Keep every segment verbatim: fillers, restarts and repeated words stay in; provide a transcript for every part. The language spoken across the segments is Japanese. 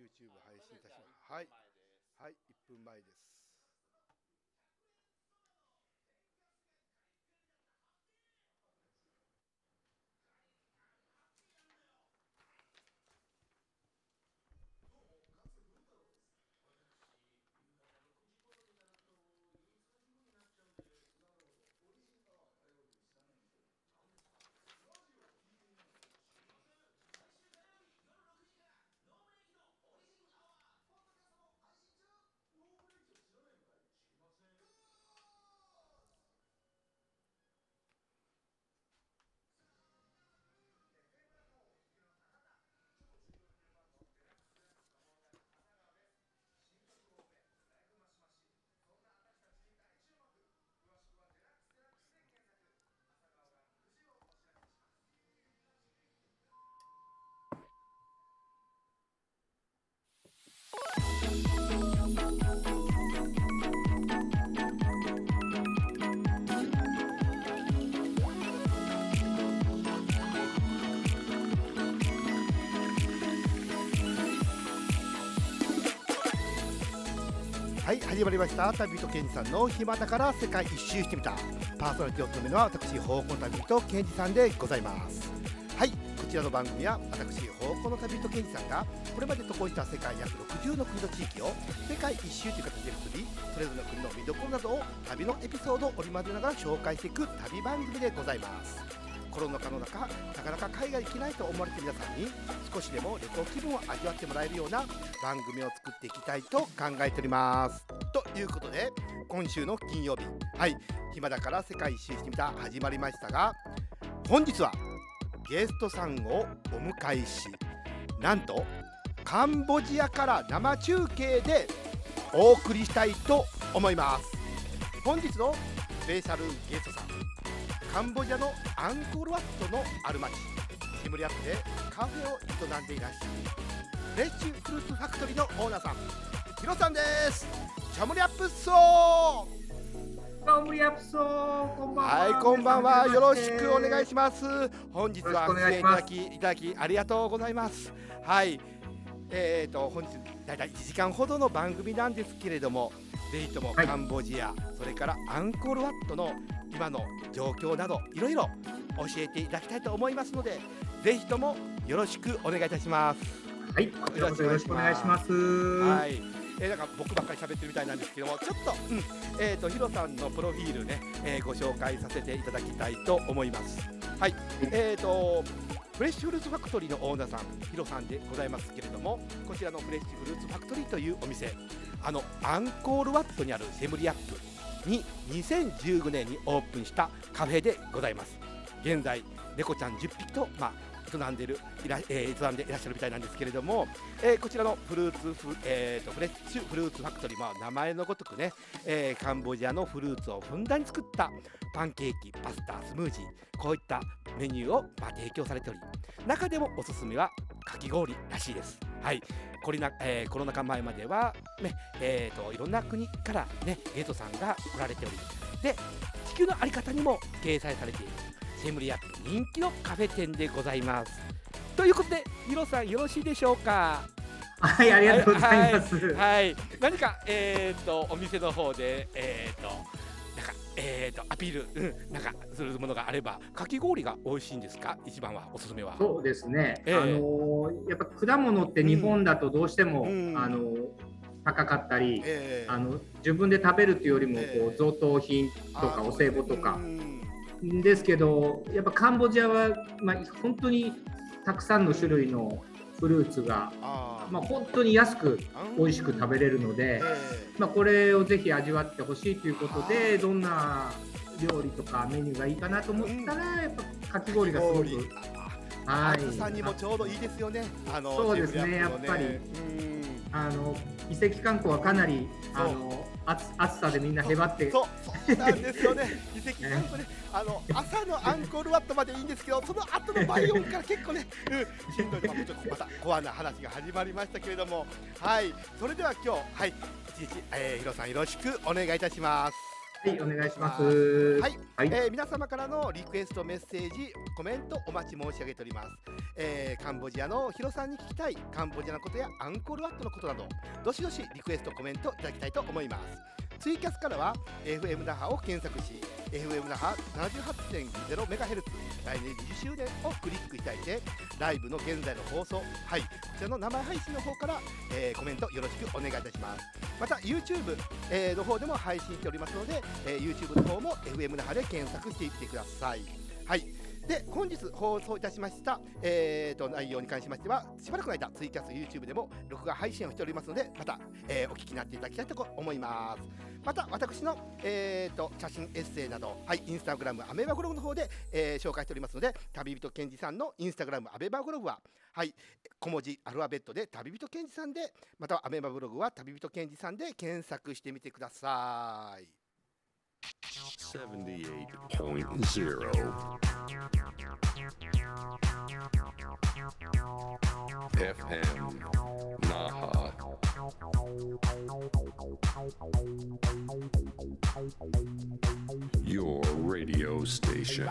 YouTube 配信いたします。はい。はい、いっぷんまえです。はい、始まりました旅人ケンジさんの暇だから世界一周してみた。パーソナリティを務めるのは私方向の旅人ケンジさんでございます。はい、こちらの番組は私方向の旅人ケンジさんがこれまで渡航した世界約ろくじゅうの国と地域を世界一周という形で結び、それぞれの国の見どころなどを旅のエピソードを織り交ぜながら紹介していく旅番組でございます。コロナ禍の中、なかなか海外行けないと思われている皆さんに少しでも旅行気分を味わってもらえるような番組を作っていきたいと考えております。ということで、今週の金曜日、はい、暇だから世界一周してみた始まりましたが、本日はゲストさんをお迎えし、なんとカンボジアから生中継でお送りしたいと思います。本日のスペシャルゲストさん、カンボジアのアンコールワットのある町シムリアップでカフェを営んでいらっしゃるフレッシュフルーツファクトリーのオーナーさん、ヒロさんです。チャムリアップソーチャムリアップソー、こんばんは。 はい、こんばんは。よろしくお願いします。本日は出演いただきいただきありがとうございます。はい、えーと本日だいたいいちじかんほどの番組なんですけれども、ぜひともカンボジア、はい、それからアンコールワットの今の状況などいろいろ教えていただきたいと思いますので、ぜひともよろしくお願いいたします。 はい、こちらこそよろしくお願いします。 はい、えー、なんか僕ばっかり喋ってるみたいなんですけども、ちょっと、うん、えーとヒロさんのプロフィールね、えー、ご紹介させていただきたいと思います。はい、えーとフレッシュフルーツファクトリーのオーナーさん、ヒロさんでございますけれども、こちらのフレッシュフルーツファクトリーというお店、あのアンコールワットにあるセムリアップににせんじゅうごねんにオープンしたカフェでございます。現在猫ちゃんじゅっぴきと、まあ、営んでいるいら、えー、営んでいらっしゃるみたいなんですけれども、えー、こちらのフルーツフ、えー、とフレッシュフルーツファクトリー、まあ、名前のごとくね、えー、カンボジアのフルーツをふんだんに作ったパンケーキ、パスタ、スムージー、こういったメニューを、まあ、提供されており、中でもおすすめはかき氷らしいです。はい、コロナ、えー、コロナ禍前までは、ねえー、といろんな国から、ね、ゲストさんが来られており、で地球の在り方にも掲載されているセムリアップ人気のカフェ店でございます。ということで、ヒロさんよろしいでしょうか。 はい、ありがとうございます。 はい、はい、何か、えー、とお店の方で、えー、となんか、えー、とアピール、うん、なんかするものがあれば。かき氷が美味しいんですか、一番はおすすめは。 そうですね、 えー、 あのー、やっぱ果物って日本だとどうしても、うん、あのー高かったり、えー、あの自分で食べるというよりもこう、えー、贈答品とかお歳暮とか、うん、ですけど、やっぱカンボジアは、まあ、本当にたくさんの種類のフルーツが、まあ、本当に安く美味しく食べれるので、まあ、これをぜひ味わってほしいということで、どんな料理とかメニューがいいかなと思ったら、やっぱかき氷がすごく、 はい、暑さにもちょうどいいですよね。あのそうですね、やっぱり。あの遺跡観光はかなりあの 暑, 暑さでみんなへばって、 そうそうなんですよね。遺跡観光ね、あの朝のアンコールワットまでいいんですけど、その後のバイオンから結構ね、うん、しんどいとか、ちょっとまたコアな話が始まりましたけれども、はい、それでは今日、はい、一日、えー、ヒロさんよろしくお願いいたします。 はい、お願いします。 はい、はい、えー、皆様からのリクエスト、メッセージ、コメントお待ち申し上げております。えー、カンボジアのヒロさんに聞きたいカンボジアのことやアンコールワットのことなど、どしどしリクエスト、コメントいただきたいと思います。ツイキャスからは エフエム 那覇を検索し、エフエム 那覇 ななじゅうはちてんゼロメガヘルツ 来年にじゅっしゅうねんをクリックいただいて、ライブの現在の放送、はい、こちらの生配信の方から、えー、コメントよろしくお願いいたします。また YouTube、えー、の方でも配信しておりますので、えー、YouTube の方も エフエム 那覇で検索していってください。はい。で、本日放送いたしました、えー、と内容に関しましては、しばらくの間ツイキャス YouTube でも録画配信をしておりますので、また、えー、お聞きになっていただきたいと思います。また私の、えー、と写真エッセイなど、はい、インスタグラムアメーバブログの方で、えー、紹介しておりますので、旅人ケンジさんのインスタグラムアメーバブログは、はい、小文字アルファベットで旅人ケンジさんで、またはアメーバブログは旅人ケンジさんで検索してみてください。 seventy-eight point zeroエフエム Naha Your radio station.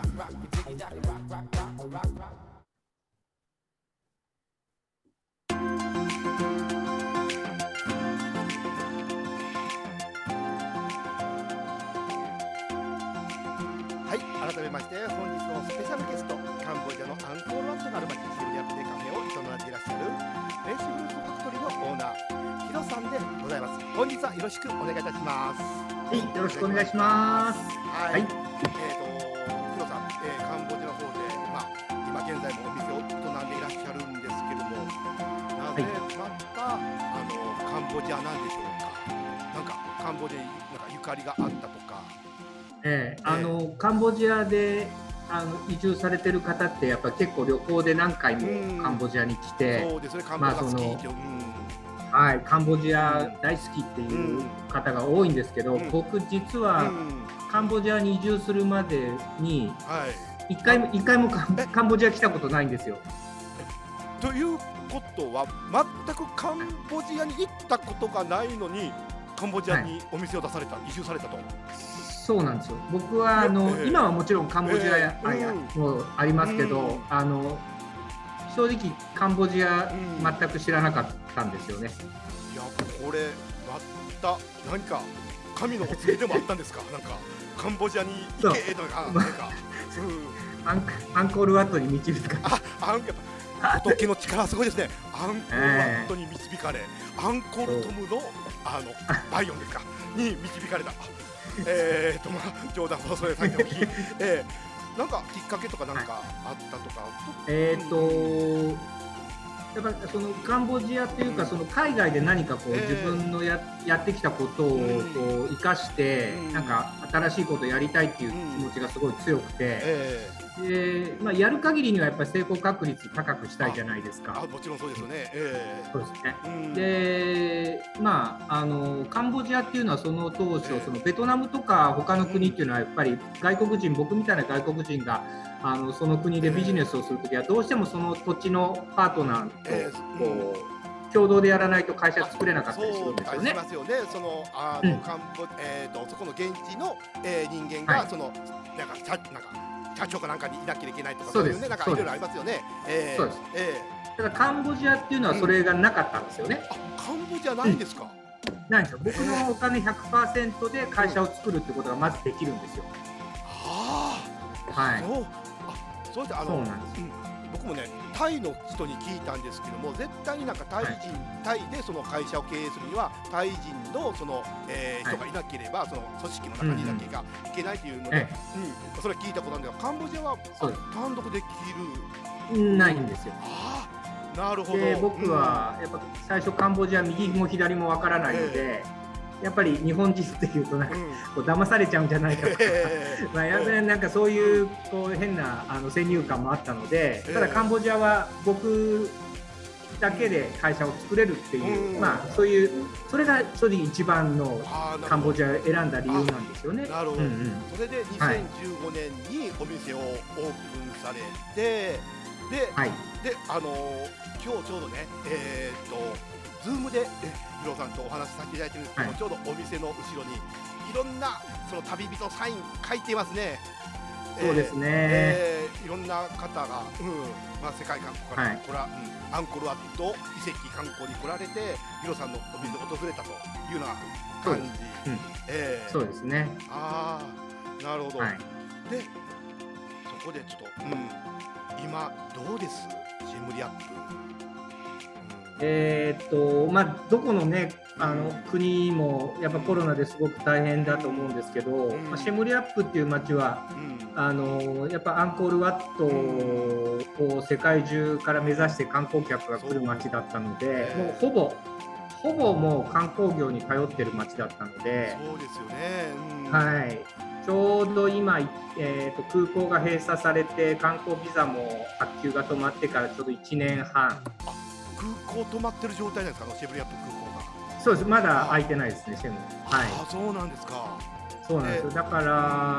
はい、改めまして本日のスペシャルゲスト、カンボジアのアンコールワットがある町シブリアップでカフェを営んでいらっしゃるフレッシュフルーツファクトリーのオーナーヒロさんでございます。本日はよろしくお願いいたします。 はい、よろしくお願いします。 はい、はい、えーとヒロさん、えー、カンボジアの方で、まあ、今現在もお店を営んでいらっしゃるんですけども、なぜまた、はい、あのカンボジアなんでしょうか。なんかカンボジアになんかゆかりがあったとか。 えー、あのカンボジアであの移住されてる方ってやっぱ結構旅行で何回もカンボジアに来て、 そうですね、カンボジア好きって、 はい、カンボジア大好きっていう方が多いんですけど、うん、僕実はカンボジアに移住するまでに一回も一回もカンボジア来たことないんですよ。 ということは全くカンボジアに行ったことがないのにカンボジアにお店を出された、はい、移住されたと。 そうなんですよ。僕はあの、えー、今はもちろんカンボジアや、えー、もありますけど、うん、あの正直カンボジア全く知らなかったんですよね。 うん、いやこれまた何か神のお告げでもあったんですか。なんかカンボジアに行けとか、なんか、 うん、アンアンコールワットに導かれた。 あ、アン仏の力すごいですね。アンコールワットに導かれ、えー、アンコールトムのあのバイオンですかに導かれた。えーとまあ冗談をそれさておき、えー、なんかきっかけとかなんかあったとか、はい、 えーとやっぱそのカンボジアというか、うん、その海外で何かこう、えー、自分の や, やってきたことをこう生かして、うん、なんか新しいことをやりたいっていう気持ちがすごい強くて、えーでまあ、やる限りにはやっぱり成功確率高くしたいじゃないですか。 ああもちろんそうですよね。えー、 そうですね。うん、でまああのカンボジアっていうのはその当初、えー、そのベトナムとか他の国っていうのはやっぱり外国人、僕みたいな外国人があのその国でビジネスをするときはどうしてもその土地のパートナーと、えー、こう共同でやらないと会社作れなかったりするんですよね。 そうますよね。そのあの、うん、カンボえーとそこの現地の、えー、人間が、はい、そのなんかなんか社長かなんかにいなきゃいけないとかそういうね、なんかいろいろありますよね。えー、そうです。えー、ただカンボジアっていうのはそれがなかったんですよね。 うん、あ、カンボジアないんですか。 うん、ないんですよ。僕のお金 ひゃくパーセント で会社を作るってことがまずできるんですよ。 はあ。はい。そうそれであの、そうなんです、うん、僕もねタイの人に聞いたんですけども、絶対になんかタイ人、はい、タイでその会社を経営するにはタイ人のその、えー、人がいなければ、はい、その組織の中にいなきゃいけないというので、うんうん、それ聞いたことなんだけど、カンボジアは単独できるないんですよ。 ああ、なるほど。 で僕はやっぱ最初カンボジア右も左もわからないので、えーやっぱり日本人っていうとなんかこう騙されちゃうんじゃないかとか、まあやっぱりなんかそういうこう変なあの先入観もあったので、ただカンボジアは僕だけで会社を作れるっていう、まあそういうそれが正直一番のカンボジアを選んだ理由なんですよね。 なるほど。それでにせんじゅうごねんにお店をオープンされて、で、はい、であの今日ちょうどね、えー、っとズームでヒロさんとお話しさせていただいてるんですけど、はい、ちょうどお店の後ろにいろんなその旅人サイン書いてますね。 そうですね、 えーえー、いろんな方が、うんまあ、世界各国から、はい、これは、うん、アンコールワット遺跡観光に来られてヒロさんのお店を訪れたというような感じ。 そう、うんえー、そうですね。 ああなるほど、はい、でそこでちょっと、うん、今どうですシェムリアップ、うん、 えー、っとまあどこのねあの国もやっぱコロナですごく大変だと思うんですけど、うんまあ、シェムリアップっていう街は、うん、あのやっぱアンコールワットを世界中から目指して観光客が来る街だったので、もうほぼほぼもう観光業に頼ってる街だったので、 そうですよね、 うん、はい、ちょうど今、えー、と空港が閉鎖されて観光ビザも発給が止まってからちょうどいちねんはん。 あ、空港止まってる状態なんですか、シェムリアップ空港が。 そうです、まだ開いてないですね、シェム。 はい、あ、そうなんですか。 そうなんですよ。だから、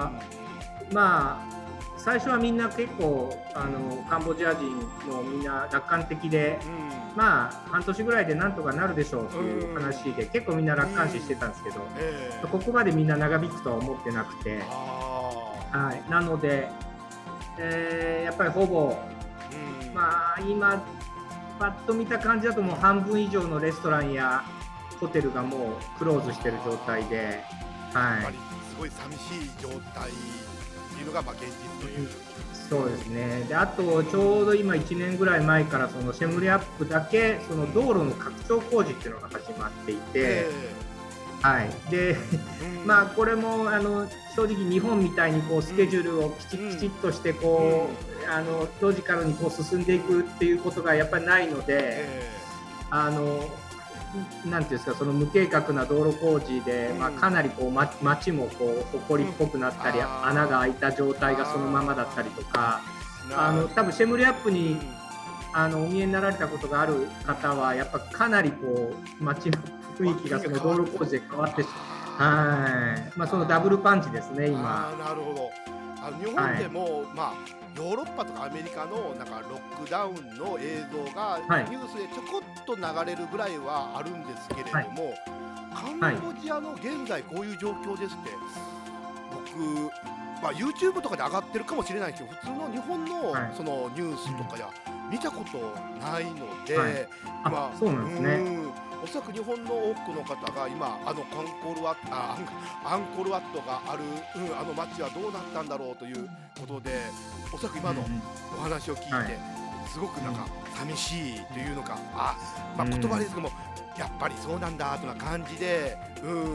まあ最初はみんな結構あのカンボジア人もみんな楽観的で、うん、まあ半年ぐらいでなんとかなるでしょうという話で、うん、結構みんな楽観視してたんですけど、うんえー、ここまでみんな長引くとは思ってなくて、はい、なので、えー、やっぱりほぼ、うん、まあ今パッと見た感じだともう半分以上のレストランやホテルがもうクローズしてる状態で、はい、 やっぱりすごい寂しい状態っていうのがまあ現実という。 そうですね。で、あとちょうど今いちねんぐらい前からそのシェムリアップだけその道路の拡張工事っていうのが始まっていて、えー、はい。で、まあこれもあの正直日本みたいにこうスケジュールをきちっきちっとしてこう、あのロジカルにこう進んでいくっていうことがやっぱりないので、えー、あの。なんていうんですか、その無計画な道路工事で、うんまあ、かなりこう、ま、街もこう埃っぽくなったり、うん、穴が開いた状態がそのままだったりとか、あの多分シェムリアップに、うん、あのお見えになられたことがある方はやっぱかなりこう街の雰囲気がその道路工事で変わってしはい、まあ、そのダブルパンチですね今。 あなるほど。あの日本でも、はい、まあヨーロッパとかアメリカのなんかロックダウンの映像がニュースでちょこっと流れるぐらいはあるんですけれども、はい、カンボジアの現在こういう状況ですって、僕、まあ、YouTube とかで上がってるかもしれないけど普通の日本のそのニュースとかでは見たことないので、はい、 まあそうなんですね。 おそらく日本の多くの方が今あのアンコールワットあアンコールワットがある、うん、あの街はどうなったんだろうということで、おそらく今のお話を聞いて、うんはい、すごくなんか寂しいというのか、あ、まあ、言葉ですけども、うん、やっぱりそうなんだという感じで、うんうん、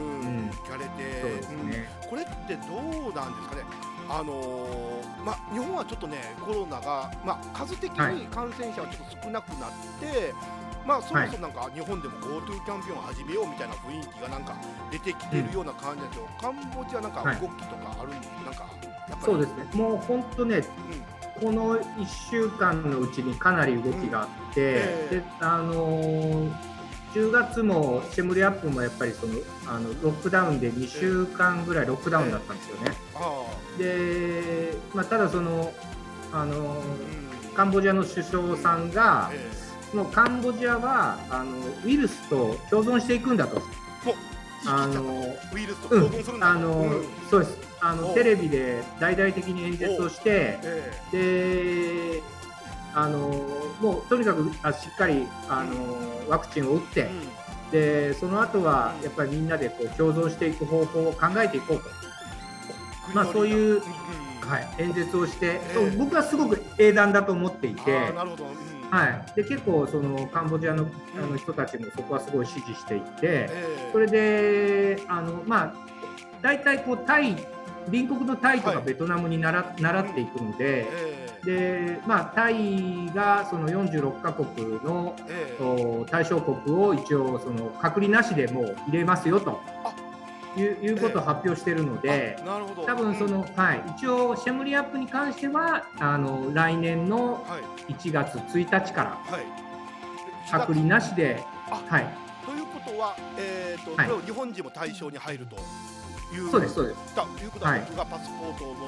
聞かれて、うんね、これってどうなんですかね。あのーまあ、日本はちょっとねコロナが、まあ、数的に感染者はちょっと少なくなって、はいまあそもそもなんか日本でも GoTo キャンペーンを始めようみたいな雰囲気がなんか出てきてるような感じだけど、うん、カンボジアなんか動きとかあるんです、はい、なんかやっぱりそうですね。もう本当ね、うん、このいっしゅうかんのうちにかなり動きがあって、うんえー、であのー、じゅうがつもシェムリアップもやっぱりそのあのロックダウンでにしゅうかんぐらいロックダウンだったんですよね。えー、で、まあ、ただその、あのーうん、カンボジアの首相さんが、えーもうカンボジアはあのウイルスと共存していくんだと。 あのウイルスと共存するんだと。 あの、うん、そうです。あのテレビで大々的に演説をして、えー、で、あのもうとにかくあしっかりあのワクチンを打って、うん、でその後はやっぱりみんなでこう共存していく方法を考えていこうと。まあそういう、うん、はい、演説をして、えー、僕はすごく英断だと思っていて。 なるほど。うんはい、で結構そのカンボジアの、あの人たちもそこはすごい支持していて、それであのまあ大体こうタイ隣国のタイとかベトナムに習、はい、習っていくので、でまあタイがそのよんじゅうろっかこくの、対象国を一応その隔離なしでもう入れますよと。いう、いうことを発表しているので、 なるほど。 多分その、はい、一応シェムリアップに関してはあの来年のいちがつついたちから隔離なしで、 はい、ということは、えーとはい、これを日本人も対象に入るという、 そうですそうです。 ということは、僕がパスポートを持って、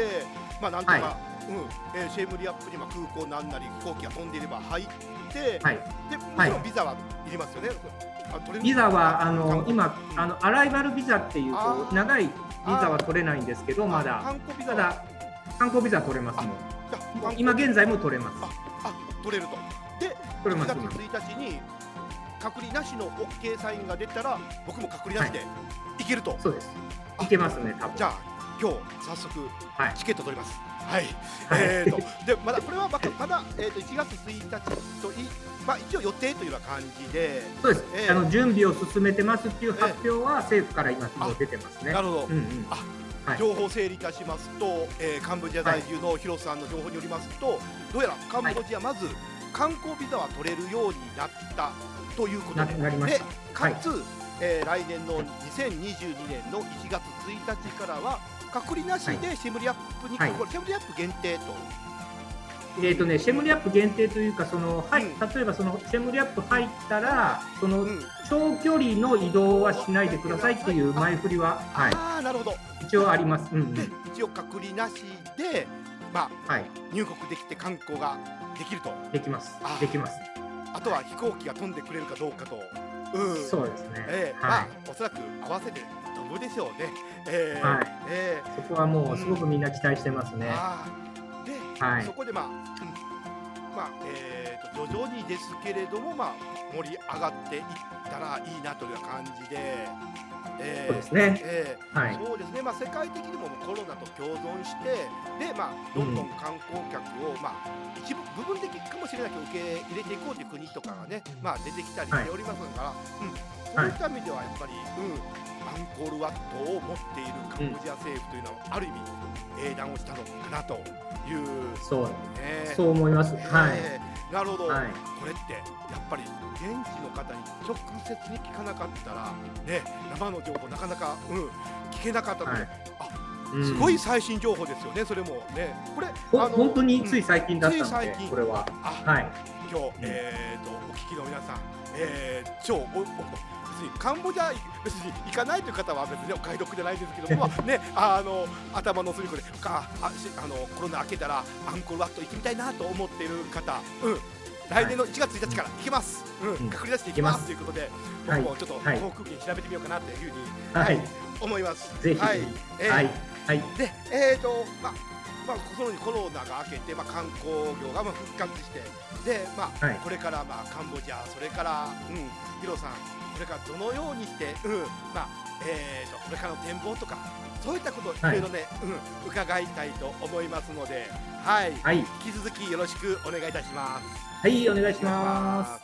まあなんとか、はい、うん、えー、シェムリアップにまあ空港なんなり飛行機が飛んでいれば入って、はい、でもちろんビザはいりますよね。 ビザはあの今あのアライバルビザっていうこう長いビザは取れないんですけど、まだ観光ビザただ観光ビザ取れますもん。今現在も取れます。 あ、取れると。で、いちがつついたちに隔離なしの オーケー サインが出たら僕も隔離なしで行けると。はい、 そうです。行けますね、多分。 じゃあ今日早速チケット取ります。はい。はい、えっとでまだこれはまだまだえっといちがつついたちといまあ一応予定というような感じで。 そうです。えー、あの準備を進めてますっていう発表は政府から今もう出てますね。 なるほど。うんうん、あ。はい、情報整理いたしますと、えー、カンボジア在住のヒロさんの情報によりますと、どうやらカンボジアまず観光ビザは取れるようになったということで、でかつ、はい、えー、来年のにせんにじゅうにねんのいちがつついたちからは隔離なしでシェムリアップに、はい、これシェムリアップ限定と。 えーとね、シェムリアップ限定というかその、はい、うん、例えばそのシェムリアップ入ったらその、うん、長距離の移動はしないでくださいっていう前振りは、はい、 あ、なるほど、 一応あります。うんうん、 で一応隔離なしで、まあ、はい、入国できて観光ができると。 できます。できます。 あとは飛行機が飛んでくれるかどうかと。 うん、そうですね。 えー、はい、まあ、おそらく合わせて飛ぶでしょうね。えー、はい、えー、そこはもうすごくみんな期待してますね。 うん、で、はい、そこでまあ、うん、まあ、えーと、徐々にですけれども、まあ、盛り上がっていったらいいなという感じで、 えー、そうですね。 えーはい、そうですね。まあ、世界的にもコロナと共存して、で、まあ、どんどん観光客を、うん、まあ、一部部分的かもしれないけど受け入れていこうという国とかがね、まあ、出てきたりしておりますから、はい、うん、そういった意味ではやっぱり、うん、アンコールワットを持っているカンボジア政府というのは、ある意味英断をしたのかなという、 そう、ね、そう思います。はい、 えー、なるほど、はい、これってやっぱり現地の方に直接に聞かなかったらね、生の情報なかなか、うん、聞けなかったので、はい、あ、すごい最新情報ですよね。それもね、これあの本当につい最近だったので、うん、つい最近これは、 あ、はい、今日、えーとお聞きの皆さん、えー、超おおカンボジア別に行かないという方は別にお買い得じゃないんですけども、ね、あの頭の隅っこでかああのコロナ明けたらアンコールワット行ってみたいなと思っている方、うん、来年のいちがつついたちから行けます、うん、隔離出していきますということで、僕もちょっと航空券調べてみようかなというふうに、はい、思います。 ぜひ、はい、えー、はい、はい、 で、えーと、まあまあ、そのようにコロナが明けて、まあ、観光業がまあ復活して、で、まあ、はい、これからまあカンボジア、それから、うん、ヒロさん、これからどのようにして、うん、まあ、えーと、これからの展望とか、そういったことをいろいろね、はい、うん、伺いたいと思いますので、はい、はい、引き続きよろしくお願いいたします。 はい、お願いします。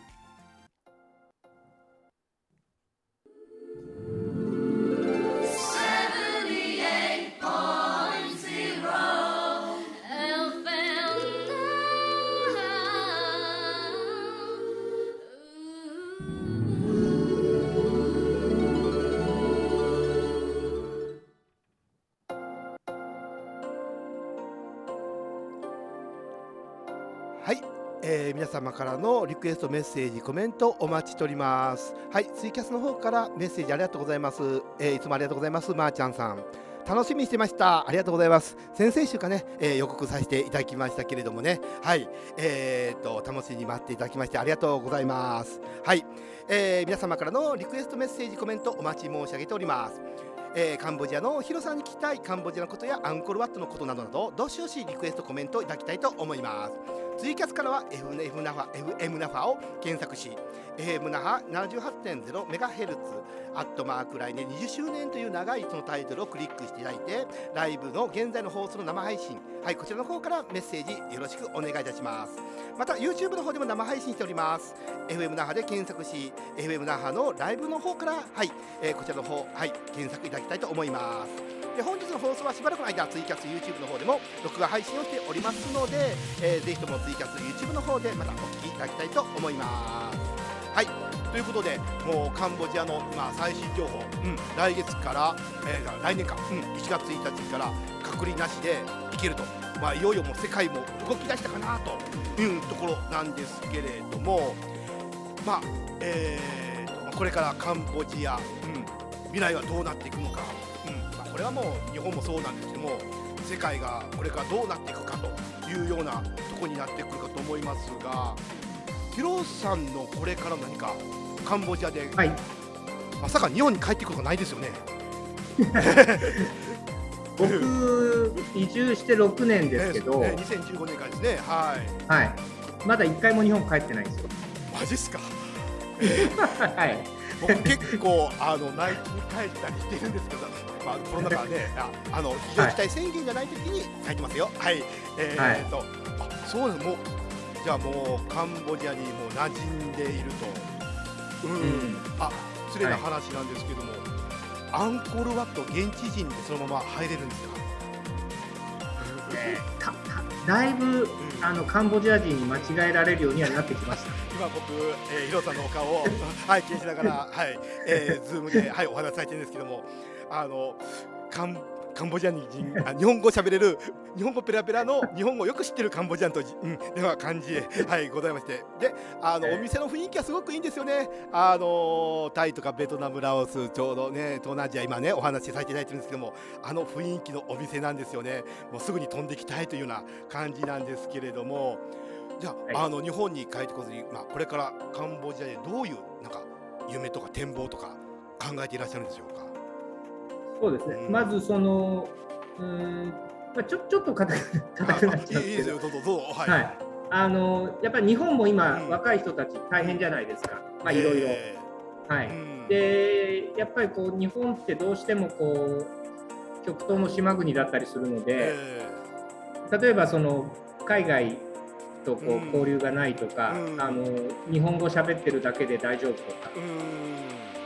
はい、えー、皆様からのリクエスト、メッセージ、コメントお待ちしております。はい、ツイキャスの方からメッセージありがとうございます。えー、いつもありがとうございます。まーちゃんさん、楽しみにしてました。ありがとうございます。先々週かね、えー、予告させていただきましたけれどもね、はい、えーと楽しみに待っていただきましてありがとうございます。はい、えー、皆様からのリクエスト、メッセージ、コメントお待ち申し上げております。えー、カンボジアのヒロさんに聞きたいカンボジアのことやアンコールワットのことなどなど、どしどしリクエスト、コメントいただきたいと思います。ツイキャスからは エフエム ナファ エフエム ナファを検索し、 エフエム ナファ ななじゅうはちてんゼロ メガヘルツアットマーク来年にじゅっしゅうねんという長いそのタイトルをクリックしていただいて、ライブの現在の放送の生配信、はい、こちらの方からメッセージよろしくお願いいたします。また YouTube の方でも生配信しております。 エフエム ナファで検索し、 エフエム ナファのライブの方から、はい、えー、こちらの方、はい、検索いただきたいと思います。で本日の放送はしばらくの間ツイキャス YouTube の方でも録画配信をしておりますので、えー、ぜひともツイキャス YouTube の方でまたお聞きいただきたいと思います。はい、ということでもうカンボジアの、まあ、最新情報、うん、来月から、えー、来年か、うん、いちがつついたちから隔離なしで行けると、まあ、いよいよもう世界も動き出したかなというところなんですけれども、まあえー、これからカンボジア、うん、未来はどうなっていくのか、これはもう日本もそうなんですけども、世界がこれからどうなっていくかというようなところになってくるかと思いますが、 ヒロさんのこれから何かカンボジアで、 はい、 まさか日本に帰ってくることないですよね。 僕移住してろくねんですけど、 ね、にせんじゅうごねんからですね。はい。 はい。まだいっかいも日本帰ってないんですよ。 マジっすか。 はい。 僕結構あの内地に帰ったりしてるんですけど、まあコロナ禍でああの非常事態宣言じゃない時に帰ってますよ。はい。えー、はい、とあそうです。もうじゃあもうカンボジアにもう馴染んでいると。うん。うん、あ失礼な話なんですけども、はい、アンコールワット現地人でそのまま入れるんですか。 えー、たただいぶ、うん、あのカンボジア人に間違えられるようにはなってきました。 今僕、えー、ヒロさんのお顔を拝見しながら、はいえー、ズームで、はい、お話しされてるんですけども、あのカンカンボジア人あ日本語喋れる日本語ペラペラの日本語をよく知ってるカンボジアンと、うん、では感じ、はい、ございまして、であのお店の雰囲気はすごくいいんですよね。あのタイとかベトナムラオスちょうどね東南アジア今ねお話しさせていただいてるんですけども、あの雰囲気のお店なんですよね。もうすぐに飛んできたいというような感じなんですけれども、じゃあ、はい、あの日本に帰ってこずに、まあ、これからカンボジアでどういうなんか夢とか展望とか考えていらっしゃるんでしょうか。 そうですね、うん、まずそのうーん、まあ、ちょちょっと硬くなっちゃうんですけど、はい、あのやっぱり日本も今、うん、若い人たち大変じゃないですか、まあいろいろ、はい、うん、でやっぱりこう日本ってどうしてもこう極東の島国だったりするので、例えばその海外とこう交流がないとか、うん、あの日本語喋ってるだけで大丈夫とか。うん、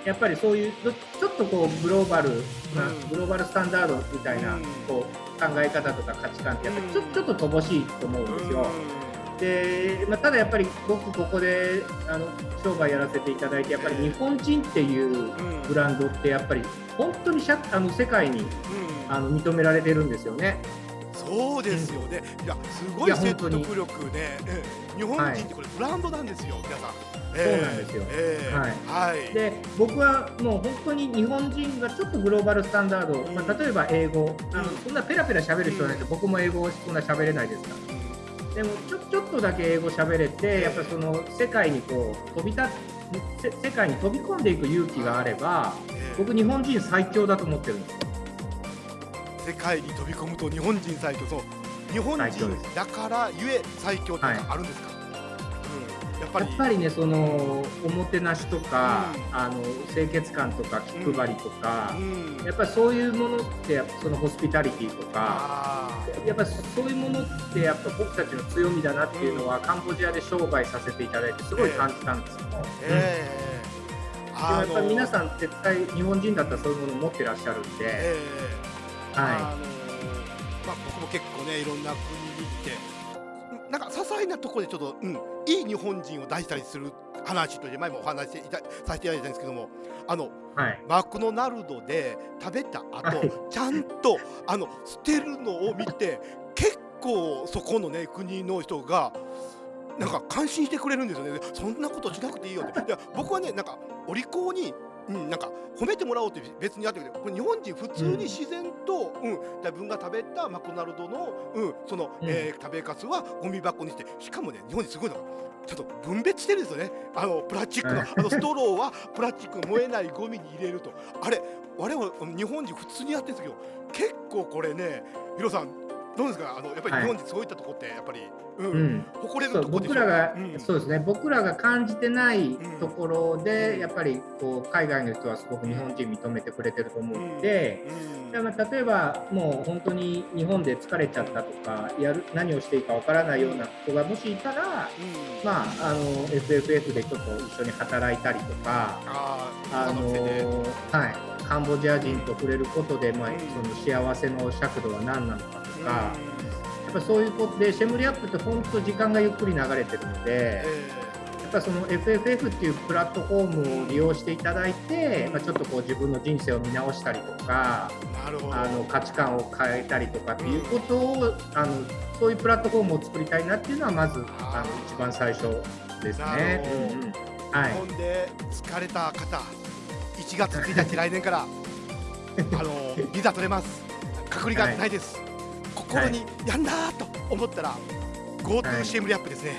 やっぱりそういうちょっとこうグローバルな、うん、グローバルスタンダードみたいなこう考え方とか価値観ってやっぱりちょ、ちょっと乏しいと思うんですよ。で、まあ、ただやっぱり僕ここであの商売やらせていただいてやっぱり日本人っていうブランドってやっぱり本当にしゃあの世界にあの認められてるんですよね。 そうですよね。いやすごい説得力で、日本人ってこれブランドなんですよ、皆さん。 そうなんですよ。 えーはいはい、 で僕はもう本当に日本人がちょっとグローバルスタンダード、うん、まあ、例えば英語、あのそんなペラペラ喋る人なんて、うん、僕も英語そんな喋れないですから、うん、でもちょちょっとだけ英語喋れて、やっぱりその世界にこう飛び立世界に飛び込んでいく勇気があれば、えー、僕日本人最強だと思ってるんです。 世界に飛び込むと日本人最強、そう日本人だからゆえ最強ってあるんですか。はい、うん、やっぱりやっぱりね、そのおもてなしとか、うん、あの清潔感とか気配りとか、うんうん、やっぱりそういうものってそのホスピタリティとか、やっぱりそういうものってやっぱ僕たちの強みだなっていうのは、うん、カンボジアで商売させていただいてすごい感じたんですよ。えーえー、でもやっぱり皆さん絶対日本人だったらそういうものを持ってらっしゃるんで。えーはい、あのーまあ、 僕も結構ねいろんな国に行ってなんか些細なところでちょっと、うん、いい日本人を出したりする話として前もお話しいたさせていただいたんですけども、あの、はい、マクドナルドで食べた後、はい、ちゃんとあの捨てるのを見て結構そこのね国の人がなんか感心してくれるんですよね。そんなことしなくていいよって。いや僕はねなんかお利口にうん、なんか褒めてもらおうって別にやってくれて、これ日本人普通に自然と、うん、自分が食べたマクドナルドの、うん、その、うん、えー、食べかすはゴミ箱にして、しかもね日本人すごいのがちゃんと分別してるんですよね。あのプラスチックのあのストローはプラスチックの燃えないゴミに入れると、あれ我々日本人普通にやってるんですけど、結構これねヒロさんどうですか。あのやっぱり日本人そういったところってやっぱり、うんうん、誇れるところでしょうか。僕らが、うん、そうですね。僕らが感じてないところで、うん、やっぱりこう海外の人はすごく日本人認めてくれてると思うので、うんうん、例えばもう本当に日本で疲れちゃったとか、やる何をしていいかわからないような人がもしいたら、うん、まああの エフエフエフ でちょっと一緒に働いたりとか、ああのはい。カンボジア人と触れることで、まあ、その幸せの尺度は何なのかとか、やっぱそういうことでシェムリアップって本当時間がゆっくり流れてるので、やっぱその エフエフエフ っていうプラットフォームを利用していただいて、まあ、ちょっとこう自分の人生を見直したりとか、あの価値観を変えたりとかっていうことを、あのそういうプラットフォームを作りたいなっていうのはまずあの一番最初ですね。うんうん、 はい、日本で疲れた方いちがつついたち来年からあのビザ取れます。隔離がないです。はい、心にやんだと思ったら GoTo シェムリアップですね。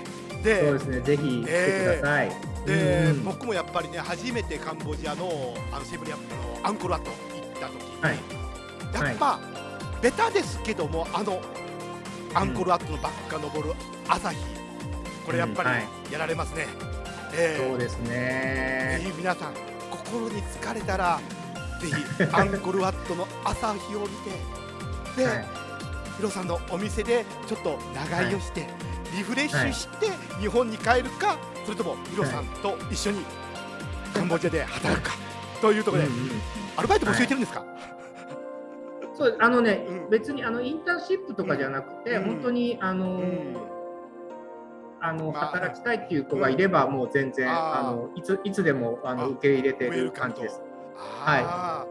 でそうですね、ぜひ来てください。 で、うん、僕もやっぱりね、初めてカンボジアのあのシェムリアップのアンコールワット行った時に、はい、やっぱ、はい、ベタですけども、あのアンコールワットのバックが昇る朝日、これやっぱりやられますね。うん、はい、 えー、そうですね。 ぜひ皆さん心に疲れたらぜひアンコールワットの朝日を見て、で、はい、ヒロさんのお店でちょっと長居をして、はい、リフレッシュして日本に帰るか、それともヒロさんと一緒にカンボジアで働くかというところで、うんうん、アルバイトも教えてるんですか？はい、 そうあのね、うん、別にあのインターンシップとかじゃなくて、うん、本当にあのーうんあのまあ、働きたいっていう子がいれば、うん、もう全然ああのいついつでもあの受け入れてる感じです。はい、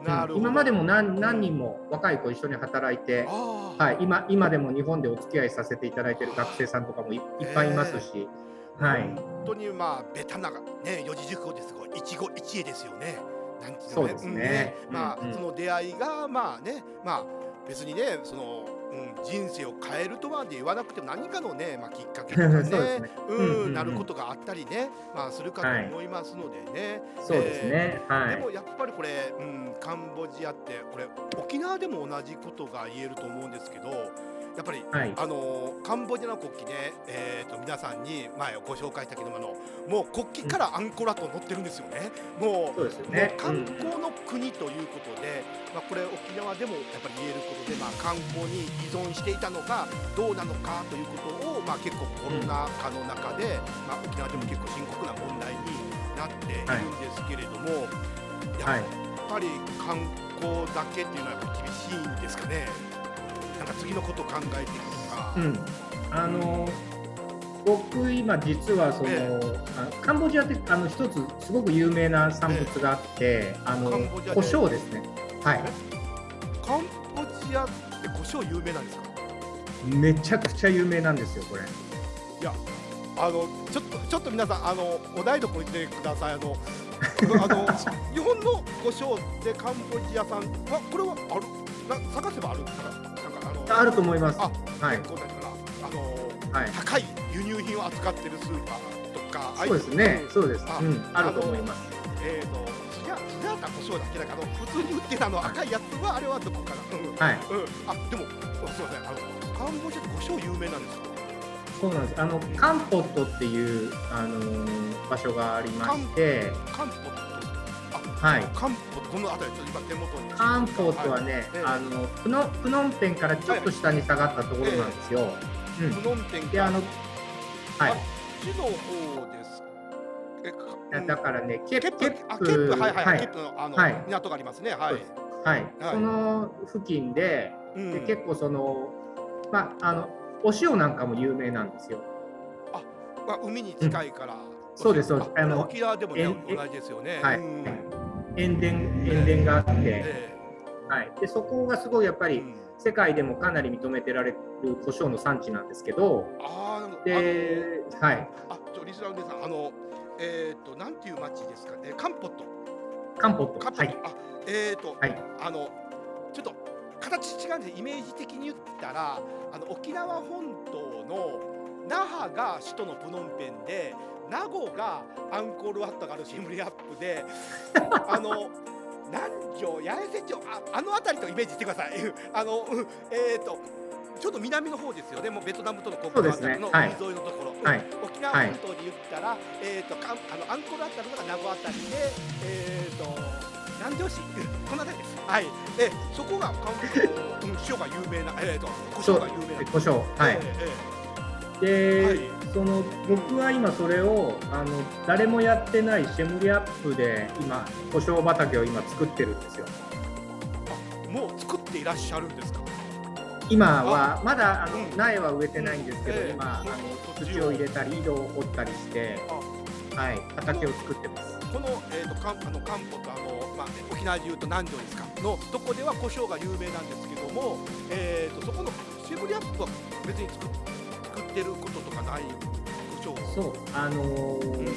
なるほど。うん、今までも 何, 何人も若い子一緒に働いて、はい、今, 今でも日本でお付き合いさせていただいている学生さんとかも い, いっぱいいますし、はい、 本当にまあベタな、ね、四字熟語ですが一期一会ですよね。なんていうのね、 そうですね。 まあその出会いがまあね、まあ別にねそのうん、人生を変えるとは言わなくても何かのね、まあ、きっかけとかねうんなることがあったりね、まあ、するかと思いますのでね。 そうですね。はい。 でもやっぱりこれ、うん、カンボジアってこれ沖縄でも同じことが言えると思うんですけど、やっぱり、はい、あのカンボジアの国旗ね、えー、と皆さんに前ご紹介したけども、あのもう国旗からアンコールワット載ってるんですよね。もう、そうですね、もう観光の国ということで、うん、まあ、これ沖縄でもやっぱり言えることで、まあ、観光に依存していたのがどうなのかということを、まあ、結構コロナ禍の中で、うん、まあ、沖縄でも結構深刻な問題になっているんですけれども、はい、やっぱり観光だけっていうのはやっぱり厳しいんですかね。なんか次のことを考えていくとか、うん、 あの僕今実はその、ええ、カンボジアってあの一つすごく有名な産物があって、え、あの胡椒ですね。はい。 カンボジアって胡椒有名なんですか？ めちゃくちゃ有名なんですよこれ。 いや、あのちょっとちょっと皆さんあのお台所行ってください。あのあの日本の胡椒でカンボジア産はこれはあるな、探せばあるんですか？ あると思います。 あ、はい。結構だからあの、はい、高い輸入品を扱っているスーパーとか、 そうですね。そうです。あ、うん、あると思います。 えっ、ー、とスジャスジャータ胡椒だっけだから普通に売ってるあの赤いやつはあれはどこかな。うん、はい。うん。あ、でもすみません。あのカンボジアって胡椒有名なんですか？ そうなんです。あのカンポットっていうあのー、場所がありまして、 カンポット。 はい。 カンポットこの辺りちょっと今手元に。 カンポットはね、はい、あのプノプノンペンからちょっと下に下がったところなんですよ。 えーうん、プノンペンであのはい。 あっちの方です。 えだからねケップケップはいはいはいケップのあの、はい、港がありますね。はい。 はい。はい、その付近で、うん、で結構そのまああのお塩なんかも有名なんですよ。 あ、まあ海に近いから。うん、 そうですそうです。 あの沖縄でもね同じですよね。 はい。塩田塩田があって、えー、はい。でそこがすごいやっぱり、うん、世界でもかなり認めてられる胡椒の産地なんですけど、 あで、はい。 あ、ちょリスナーの皆さんあのえっ、ー、となんていう町ですかね、カンポット。 カンポット。 カンポット。はい、あ、えっ、ー、と、 はい、 あのちょっと形違うんでイメージ的に言ったらあの沖縄本島の那覇が首都のプノンペンで、名護がアンコールワットがあるシェムリアップで、あの南城八重瀬町 あ, あの辺りとイメージしてください。あのえっ、ー、とちょっと南の方ですよね。もうベトナムとの国境あたりの海沿いのところ、はい、沖縄本島で言ったら、はい、えっ、ー、とあのアンコールワットあるのが名護あたりで、えっ、ー、と南城市この辺りです。はい。でそこが韓国の、うん、塩が有名なえっ、ー、と胡椒が有名な胡椒。はい。えー、で、はい、その僕は今それをあの誰もやってないシェムリアップで今胡椒畑を今作ってるんですよ。 あ、もう作っていらっしゃるんですか？ 今はまだあの、うん、苗は植えてないんですけど、うん、今、えー、あの土を入れたり井戸を掘ったりして、はい、畑を作ってます。 この、えーと、カンあのカンポとあの、まあ、沖縄でいうと南城ですかのとこでは胡椒が有名なんですけども、えーと、そこのシェムリアップは別に作ってることとかない胡椒。 そうあのーうん、